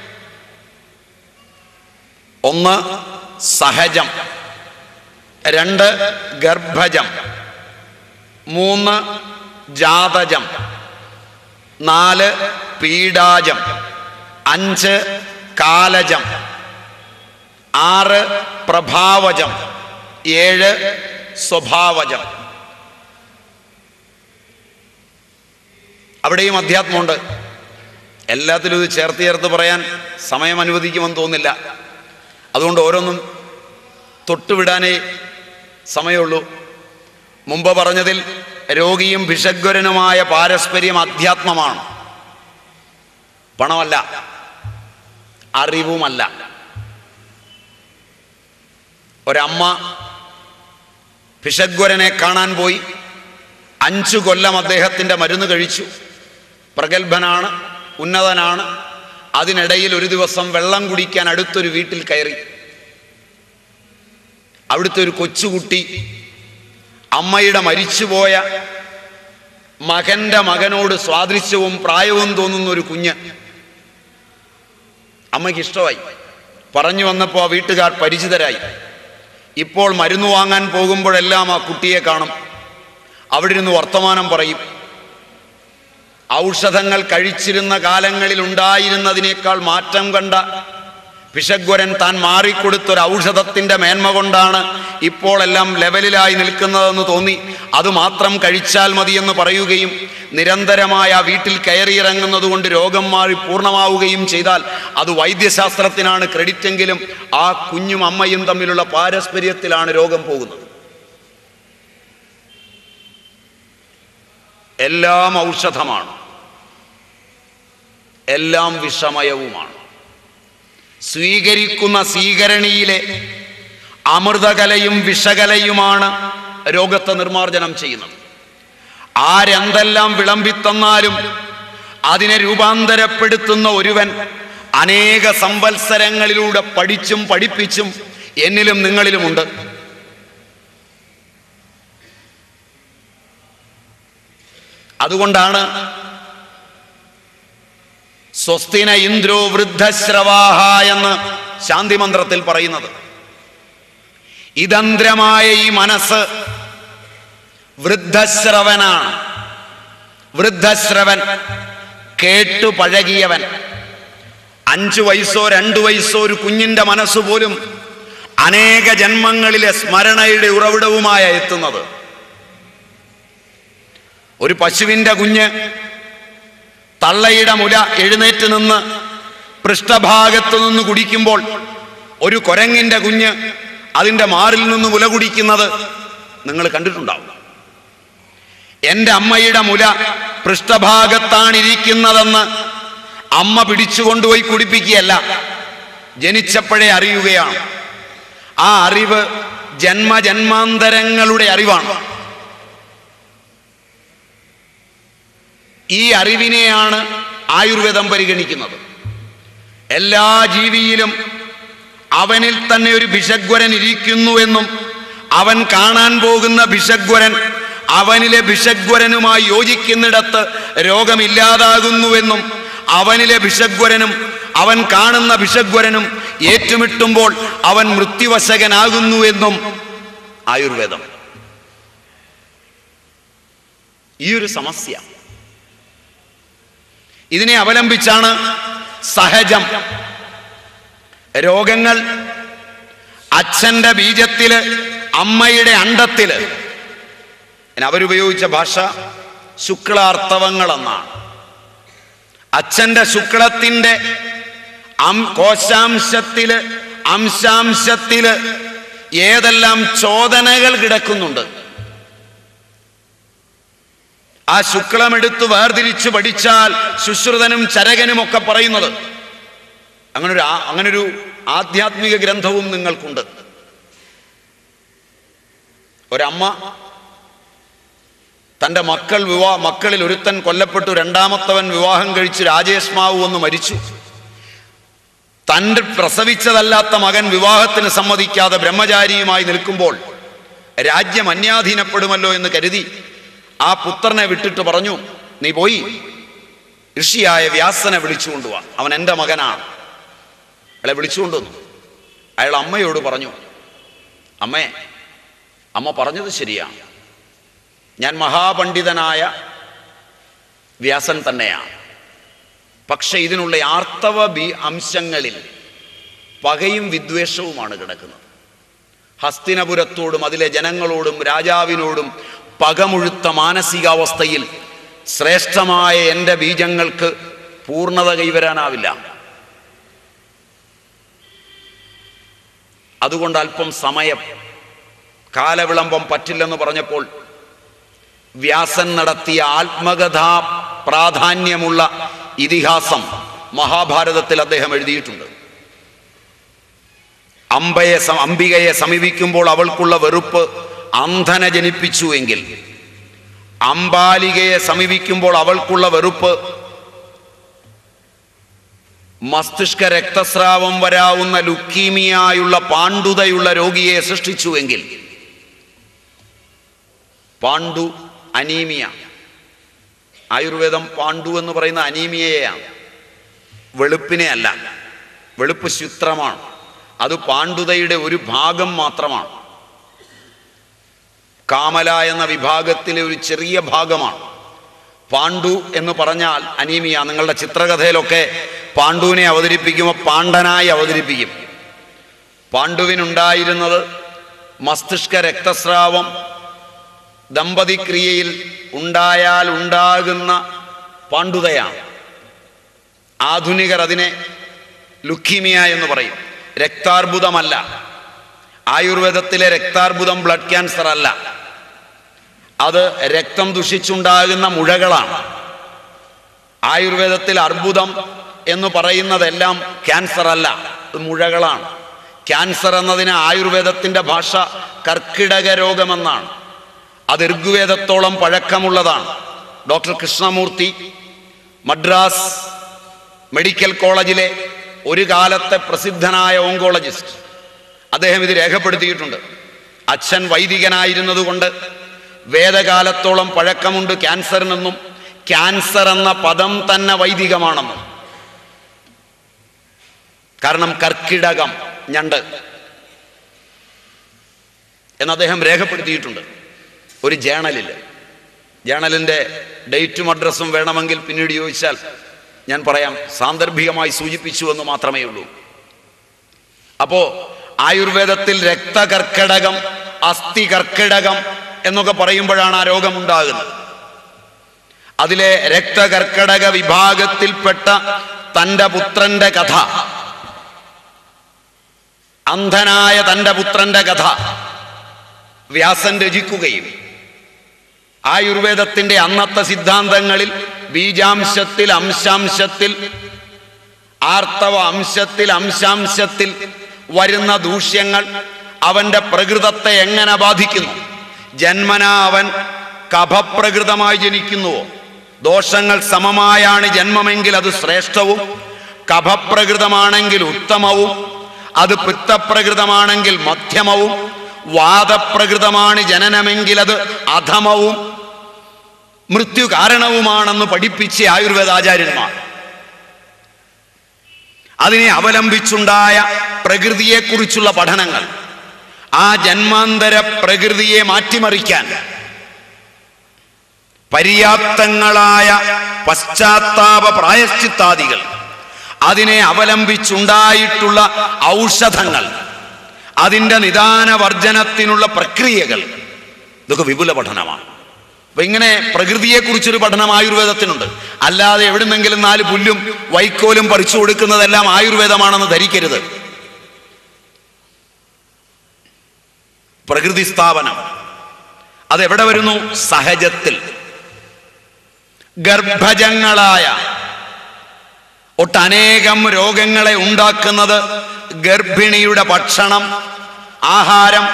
Speaker 1: 1 സഹജം, 2 ഗർഭജം, 3 ജാതജം, 4 പീഡാജം, 5 കാലജം, 6 പ്രഭാവജം, 7 സ്വഭാവജം. അവിടെയും അധ്യാത്മമുണ്ട്. എല്ലാത്തിലും ഇത് ചേർത്ത് പറയാൻ സമയം അനുവദിക്കുമെന്ന് തോന്നില്ല. അതുകൊണ്ട് ഓരോന്നും തൊട്ടുവിടാനേ സമയമുള്ളൂ. മുമ്പ് പറഞ്ഞതിൽ രോഗിയും ഭിഷഗ്വരനുമായ പാരസ്പര്യം അധ്യാത്മമാണ്, പണമല്ല, അറിവുമല്ല. ഒരമ്മ ഭിഷഗ്വരനെ കാണാൻ പോയി. 5 കൊല്ലം അദ്ദേഹത്തിൻ്റെ മരുന്ന് കഴിച്ചു. പ്രഗത്ഭനാണ്, ഉന്നതനാണ്. അതിനിടയിൽ ഒരു ദിവസം വെള്ളം കുടിക്കാൻ അടുത്തൊരു വീട്ടിൽ കയറി. അവിടുത്തെ ഒരു കൊച്ചുകുട്ടി, അമ്മയുടെ മരിച്ചുപോയ മകൻ്റെ മകനോട് സ്വാദൃശ്യവും പ്രായവും തോന്നുന്ന ഒരു കുഞ്ഞ്. അമ്മയ്ക്ക് ഇഷ്ടമായി. പറഞ്ഞു വന്നപ്പോൾ ആ വീട്ടുകാർ പരിചിതരായി. ഇപ്പോൾ മരുന്ന് വാങ്ങാൻ പോകുമ്പോഴെല്ലാം ആ കുട്ടിയെ കാണും. അവിടെ ഇരുന്ന് വർത്തമാനം പറയും. ഔഷധങ്ങൾ കഴിച്ചിരുന്ന കാലങ്ങളിൽ ഉണ്ടായിരുന്നതിനേക്കാൾ മാറ്റം കണ്ട ഭിഷഗ്വരൻ താൻ മാറിക്കൊടുത്തൊരു ഔഷധത്തിൻ്റെ മേന്മ കൊണ്ടാണ് ഇപ്പോൾ എല്ലാം ലെവലിലായി നിൽക്കുന്നതെന്ന് തോന്നി അതുമാത്രം കഴിച്ചാൽ മതിയെന്ന് പറയുകയും നിരന്തരമായ ആ വീട്ടിൽ കയറിയിറങ്ങുന്നത് കൊണ്ട് രോഗം മാറി പൂർണ്ണമാവുകയും ചെയ്താൽ അത് വൈദ്യശാസ്ത്രത്തിനാണ് ക്രെഡിറ്റെങ്കിലും ആ കുഞ്ഞും അമ്മയും തമ്മിലുള്ള പാരസ്പര്യത്തിലാണ് രോഗം പോകുന്നത്. എല്ലാം ഔഷധമാണ്, എല്ലാം വിഷമയവുമാണ്. സ്വീകരിക്കുന്ന സ്വീകരണിയിലെ അമൃതകലയും വിഷകലയുമാണ് രോഗത്തെ നിർമ്മാർജ്ജനം ചെയ്യുന്നത്. ആരെന്തെല്ലാം വിളമ്പിത്തന്നാലും അതിനെ രൂപാന്തരപ്പെടുത്തുന്ന ഒരുവൻ അനേക സംവത്സരങ്ങളിലൂടെ പഠിച്ചും പഠിപ്പിച്ചും എന്നിലും നിങ്ങളിലുമുണ്ട്. അതുകൊണ്ടാണ് സ്വസ്തിന ഇന്ദ്രോ വൃദ്ധശ്രവാഹ എന്ന് ശാന്തിമന്ത്രത്തിൽ പറയുന്നത്. ഇതന്ത്രമായ ഈ മനസ്സ് വൃദ്ധശ്രവനാണ്. വൃദ്ധശ്രവൻ, കേട്ടു പഴകിയവൻ. 5 വയസ്സോ 2 വയസ്സോ ഒരു കുഞ്ഞിൻ്റെ മനസ്സുപോലും അനേക ജന്മങ്ങളിലെ സ്മരണയുടെ ഉറവിടവുമായ എത്തുന്നത്. ഒരു പശുവിൻ്റെ കുഞ്ഞ് തള്ളയുടെ മുല എഴുന്നേറ്റ് നിന്ന് പൃഷ്ഠഭാഗത്തു നിന്ന് കുടിക്കുമ്പോൾ ഒരു കുരങ്ങിൻ്റെ കുഞ്ഞ് അതിൻ്റെ മാറിൽ നിന്ന് മുല കുടിക്കുന്നത് നിങ്ങൾ കണ്ടിട്ടുണ്ടാവും. എൻ്റെ അമ്മയുടെ മുല പൃഷ്ഠഭാഗത്താണിരിക്കുന്നതെന്ന് അമ്മ പിടിച്ചുകൊണ്ടുപോയി കുടിപ്പിക്കുകയല്ല, ജനിച്ചപ്പോഴേ അറിയുകയാണ്. ആ അറിവ് ജന്മജന്മാന്തരങ്ങളുടെ അറിവാണ്. ഈ അറിവിനെയാണ് ആയുർവേദം പരിഗണിക്കുന്നത്. എല്ലാ ജീവിയിലും അവനിൽ തന്നെ ഒരു ഭിഷഗ്വരൻ ഇരിക്കുന്നുവെന്നും അവൻ കാണാൻ പോകുന്ന ഭിഷഗ്വരൻ അവനിലെ ഭിഷഗ്വരനുമായി യോജിക്കുന്നിടത്ത് രോഗമില്ലാതാകുന്നുവെന്നും അവനിലെ ഭിഷഗ്വരനും അവൻ കാണുന്ന ഭിഷഗ്വരനും ഏറ്റുമുട്ടുമ്പോൾ അവൻ മൃത്യുവശകനാകുന്നുവെന്നും ആയുർവേദം. ഈ ഒരു സമസ്യ ഇതിനെ അവലംബിച്ചാണ് സഹജം. രോഗങ്ങൾ അച്ഛന്റെ ബീജത്തില്, അമ്മയുടെ അണ്ഡത്തില്. അവരുപയോഗിച്ച ഭാഷ ശുക്ലാർത്തവങ്ങൾ എന്നാണ്. അച്ഛന്റെ ശുക്ലത്തിന്റെ കോശാംശത്തില്, അംശാംശത്തില് ഏതെല്ലാം ചോദനകൾ കിടക്കുന്നുണ്ട്, ആ ശുക്ലമെടുത്ത് വേർതിരിച്ചു പഠിച്ചാൽ ശുശ്രുതനും ചരകനും ഒക്കെ പറയുന്നത്. അങ്ങനൊരു ആധ്യാത്മിക ഗ്രന്ഥവും നിങ്ങൾക്കുണ്ട്. ഒരമ്മ തൻ്റെ മക്കളിൽ ഒരുത്തൻ കൊല്ലപ്പെട്ടു, രണ്ടാമത്തവൻ വിവാഹം കഴിച്ച് രാജേഷ്മാവ് വന്ന് മരിച്ചു. തൻ്റെ പ്രസവിച്ചതല്ലാത്ത മകൻ വിവാഹത്തിന് സമ്മതിക്കാതെ ബ്രഹ്മചാരിയുമായി നിൽക്കുമ്പോൾ രാജ്യം അന്യാധീനപ്പെടുമല്ലോ എന്ന് കരുതി ആ പുത്രനെ വിട്ടിട്ട് പറഞ്ഞു, നീ പോയി ഋഷിയായ വ്യാസനെ വിളിച്ചുകൊണ്ടുവാ, അവൻ എൻ്റെ മകനാണ്. അയാളെ വിളിച്ചുകൊണ്ടുവന്നു. അയാൾ അമ്മയോട് പറഞ്ഞു, അമ്മേ, അമ്മ പറഞ്ഞത് ശരിയാണ്, ഞാൻ മഹാപണ്ഡിതനായ വ്യാസൻ തന്നെയാണ്. പക്ഷെ ഇതിനുള്ള ആർത്തവ അംശങ്ങളിൽ പകയും വിദ്വേഷവുമാണ് കിടക്കുന്നത്. ഹസ്തിനപുരത്തോടും അതിലെ ജനങ്ങളോടും രാജാവിനോടും പകമുഴുത്ത മാനസികാവസ്ഥയിൽ ശ്രേഷ്ഠമായ എൻ്റെ ബീജങ്ങൾക്ക് പൂർണ്ണത കൈവരാനാവില്ല. അതുകൊണ്ട് അല്പം സമയം, കാലവിളംബം പറ്റില്ലെന്ന് പറഞ്ഞപ്പോൾ വ്യാസൻ നടത്തിയ ആത്മകഥാ പ്രാധാന്യമുള്ള ഇതിഹാസം മഹാഭാരതത്തിൽ അദ്ദേഹം എഴുതിയിട്ടുണ്ട്. അംബികയെ സമീപിക്കുമ്പോൾ അവൾക്കുള്ള വെറുപ്പ് അന്ധനെ ജനിപ്പിച്ചുവെങ്കിൽ, അംബാലികയെ സമീപിക്കുമ്പോൾ അവൾക്കുള്ള വെറുപ്പ് മസ്തിഷ്ക രക്തസ്രാവം വരാവുന്ന ലുക്കീമിയായുള്ള പാണ്ഡുതയുള്ള രോഗിയെ സൃഷ്ടിച്ചുവെങ്കിൽ, പാണ്ഡു അനീമിയ, ആയുർവേദം പാണ്ഡു എന്ന് പറയുന്ന അനീമിയയാണ്, വെളുപ്പിനെ അല്ല. വെളുപ്പ് ശുത്രമാണ്, അത് പാണ്ഡുതയുടെ ഒരു ഭാഗം മാത്രമാണ്. കാമല എന്ന വിഭാഗത്തിലെ ഒരു ചെറിയ ഭാഗമാണ്. പാണ്ഡു എന്ന് പറഞ്ഞാൽ അനീമിയ. നിങ്ങളുടെ ചിത്രകഥയിലൊക്കെ പാണ്ഡുവിനെ അവതരിപ്പിക്കുമ്പോൾ പാണ്ഡനായി അവതരിപ്പിക്കും. പാണ്ഡുവിനുണ്ടായിരുന്നത് മസ്തിഷ്ക രക്തസ്രാവം ദമ്പതിക്രിയയിൽ ഉണ്ടായാൽ ഉണ്ടാകുന്ന പാണ്ഡുതയാണ്. ആധുനികർ അതിനെ ലുക്കീമിയ എന്ന് പറയും. രക്താർബുദമല്ല. ആയുർവേദത്തിലെ രക്താർബുദം ബ്ലഡ് ക്യാൻസർ അല്ല, അത് രക്തം ദുഷിച്ചുണ്ടാകുന്ന മുഴകളാണ്. ആയുർവേദത്തിൽ അർബുദം എന്ന് പറയുന്നതെല്ലാം ക്യാൻസർ അല്ല, അത് മുഴകളാണ്. ക്യാൻസർ എന്നതിന് ആയുർവേദത്തിൻ്റെ ഭാഷ കർക്കിടക രോഗമെന്നാണ്. അത് ഋഗ്വേദത്തോളം പഴക്കമുള്ളതാണ്. ഡോക്ടർ കൃഷ്ണമൂർത്തി മദ്രാസ് മെഡിക്കൽ കോളേജിലെ ഒരു കാലത്തെ പ്രസിദ്ധനായ ഓങ്കോളജിസ്റ്റ്, അദ്ദേഹം ഇത് രേഖപ്പെടുത്തിയിട്ടുണ്ട്. അച്ഛൻ വൈദികനായിരുന്നതുകൊണ്ട് വേദകാലത്തോളം പഴക്കമുണ്ട് ക്യാൻസറിനെന്നും, ക്യാൻസർ എന്ന പദം തന്നെ വൈദികമാണെന്നും. കാരണം കർക്കിടകം, ഞണ്ട് എന്ന് അദ്ദേഹം രേഖപ്പെടുത്തിയിട്ടുണ്ട് ഒരു ജേണലിൽ. ജേണലിൻ്റെ ഡേറ്റും അഡ്രസ്സും വേണമെങ്കിൽ പിന്നീട് ചോദിച്ചാൽ ഞാൻ പറയാം. സാന്ദർഭികമായി സൂചിപ്പിച്ചു എന്ന് മാത്രമേ ഉള്ളൂ. അപ്പോ ആയുർവേദത്തിൽ രക്തകർക്കിടകം, അസ്ഥി കർക്കിടകം എന്നൊക്കെ പറയുമ്പോഴാണ് ആ രോഗമുണ്ടാകുന്നത്. അതിലെ രക്തകർക്കിടക വിഭാഗത്തിൽപ്പെട്ട തൻ്റെ പുത്രന്റെ കഥ, അന്ധനായ തൻ്റെ പുത്രന്റെ കഥ വ്യാസൻ രചിക്കുകയും ആയുർവേദത്തിൻ്റെ അന്നത്തെ സിദ്ധാന്തങ്ങളിൽ ബീജാംശത്തിൽ, അംശാംശത്തിൽ ആർത്തവ അംശാംശത്തിൽ വരുന്ന ദൂഷ്യങ്ങൾ അവന്റെ പ്രകൃതത്തെ എങ്ങനെ ബാധിക്കുന്നു? ജന്മനാ അവൻ കഫപ്രകൃതമായി ജനിക്കുന്നുവോ? ദോഷങ്ങൾ സമമായാണ് ജന്മമെങ്കിൽ അത് ശ്രേഷ്ഠവും, കഫപ്രകൃതമാണെങ്കിൽ ഉത്തമവും, അത് പിത്തപ്രകൃതമാണെങ്കിൽ മധ്യമവും, വാദപ്രകൃതമാണ് ജനനമെങ്കിൽ അത് അധമവും മൃത്യു കാരണവുമാണെന്ന് പഠിപ്പിച്ച ആയുർവേദാചാര്യന്മാർ. അതിനെ അവലംബിച്ചുണ്ടായ പ്രകൃതിയെക്കുറിച്ചുള്ള പഠനങ്ങൾ ആ ജന്മാന്തര പ്രകൃതിയെ മാറ്റിമറിക്കാൻ പര്യാപ്തങ്ങളായ പശ്ചാത്താപ പ്രായശ്ചിത്താദികൾ, അതിനെ അവലംബിച്ചുണ്ടായിട്ടുള്ള ഔഷധങ്ങൾ, അതിൻ്റെ നിദാന വർജനത്തിനുള്ള പ്രക്രിയകൾ, ഇതൊക്കെ വിപുല പഠനമാണ്. അപ്പൊ ഇങ്ങനെ പ്രകൃതിയെക്കുറിച്ചൊരു പഠനം ആയുർവേദത്തിനുണ്ട്. അല്ലാതെ എവിടുന്നെങ്കിലും 4 പുല്ലും വൈക്കോലും പറിച്ചു കൊടുക്കുന്നതെല്ലാം ആയുർവേദമാണെന്ന് ധരിക്കരുത്. പ്രകൃതി സ്ഥാപനം അതെവിടെ വരുന്നു? സഹജത്തിൽ. ഗർഭജങ്ങളായ ഒട്ടനേകം രോഗങ്ങളെ ഉണ്ടാക്കുന്നത് ഗർഭിണിയുടെ ഭക്ഷണം, ആഹാരം,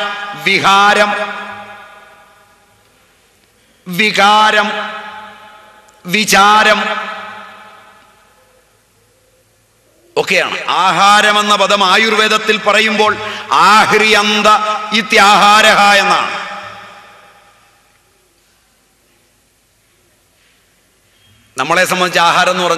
Speaker 1: വികാരം, വിചാരം ഒക്കെയാണ്. ആഹാരം എന്ന പദം ആയുർവേദത്തിൽ പറയുമ്പോൾ ആഹ്രിയന്ത ഇത്യാഹാരഹ എന്നാണ്. നമ്മളെ സംബന്ധിച്ച് ആഹാരം എന്ന്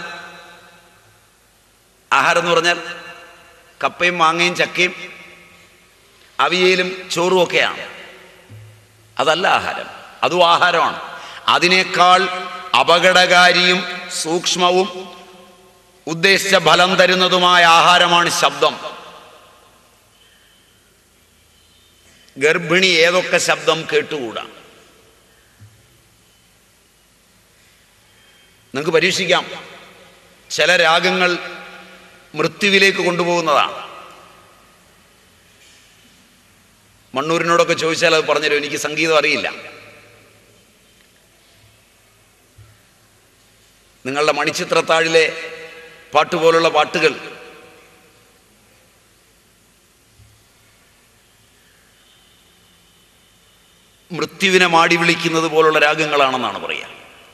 Speaker 1: പറഞ്ഞാൽ കപ്പയും മാങ്ങയും ചക്കയും അവിയലും ചോറും ഒക്കെയാണ്. അതല്ല ആഹാരം. അതും ആഹാരമാണ്. അതിനേക്കാൾ അപകടകാരിയും സൂക്ഷ്മവും ഉദ്ദേശിച്ച ഫലം തരുന്നതുമായ ആഹാരമാണ് ശബ്ദം. ഗർഭിണി ഏതൊക്കെ ശബ്ദം കേട്ടുകൂടാ? നിങ്ങൾക്ക് പരീക്ഷിക്കാം. ചില രാഗങ്ങൾ മൃത്യുവിലേക്ക് കൊണ്ടുപോകുന്നതാണ്. മണ്ണൂരിനോടൊക്കെ ചോദിച്ചാൽ അത് പറഞ്ഞുതരും. എനിക്ക് സംഗീതം അറിയില്ല. നിങ്ങളുടെ മണിച്ചിത്രത്താഴിലെ പാട്ടുപോലുള്ള പാട്ടുകൾ മൃത്യുവിനെ മാടി വിളിക്കുന്നത് പോലുള്ള രാഗങ്ങളാണെന്നാണ് പറയുക.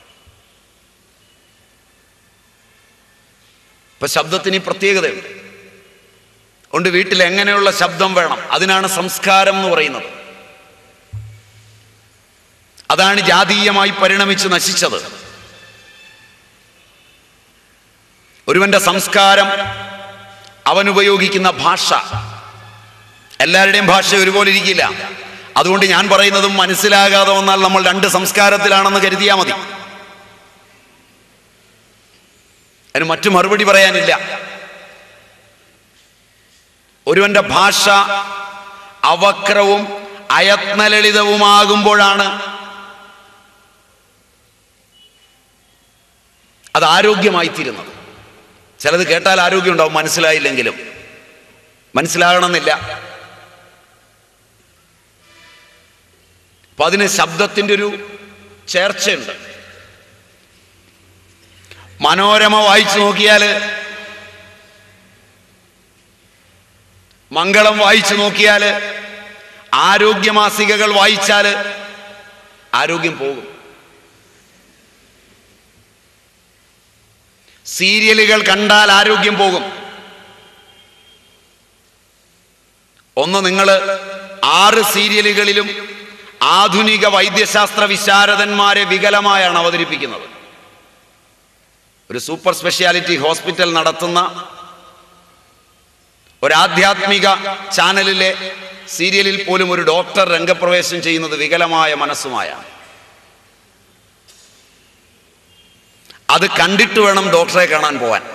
Speaker 1: ഇപ്പൊ ശബ്ദത്തിന് പ്രത്യേകതയുണ്ട്. അതുകൊണ്ട് വീട്ടിൽ എങ്ങനെയുള്ള ശബ്ദം വേണം, അതിനാണ് സംസ്കാരം എന്ന് പറയുന്നത്. അതാണ് ജാതീയമായി പരിണമിച്ച് നശിച്ചത്. ഒരുവന്റെ സംസ്കാരം, അവൻ ഉപയോഗിക്കുന്ന ഭാഷ, എല്ലാവരുടെയും ഭാഷ ഒരുപോലെ ഇരിക്കില്ല. അതുകൊണ്ട് ഞാൻ പറയുന്നതും മനസ്സിലാകാതെ വന്നാൽ നമ്മൾ 2 സംസ്കാരത്തിലാണെന്ന് കരുതിയാൽ മതി. അതിന് മറ്റു മറുപടി പറയാനില്ല. ഒരുവന്റെ ഭാഷ അവക്രവും അയത്നലളിതവുമാകുമ്പോഴാണ് അത് ആരോഗ്യമായിത്തീരുന്നത്. ചിലത് കേട്ടാൽ ആരോഗ്യം ഉണ്ടാവും, മനസ്സിലായില്ലെങ്കിലും. മനസ്സിലാകണമെന്നില്ല. അപ്പൊ അതിന് ശബ്ദത്തിൻ്റെ ഒരു ചേർച്ചയുണ്ട്. മനോരമ വായിച്ചു നോക്കിയാൽ, മംഗളം വായിച്ചു നോക്കിയാൽ, ആരോഗ്യമാസികകൾ വായിച്ചാൽ ആരോഗ്യം പോകും. സീരിയലുകൾ കണ്ടാൽ ആരോഗ്യം പോകും. ഒന്ന്, നിങ്ങൾ 6 സീരിയലുകളിലും ആധുനിക വൈദ്യശാസ്ത്ര വിശാരദന്മാരെ വികലമായാണ് അവതരിപ്പിക്കുന്നത്. ഒരു സൂപ്പർ സ്പെഷ്യാലിറ്റി ഹോസ്പിറ്റൽ നടത്തുന്ന ഒരാധ്യാത്മിക ചാനലിലെ സീരിയലിൽ പോലും ഒരു ഡോക്ടർ രംഗപ്രവേശം ചെയ്യുന്നത് വികലമായ മനസ്സുമായാണ്. അത് കണ്ടിട്ട് വേണം ഡോക്ടറെ കാണാൻ പോവാൻ.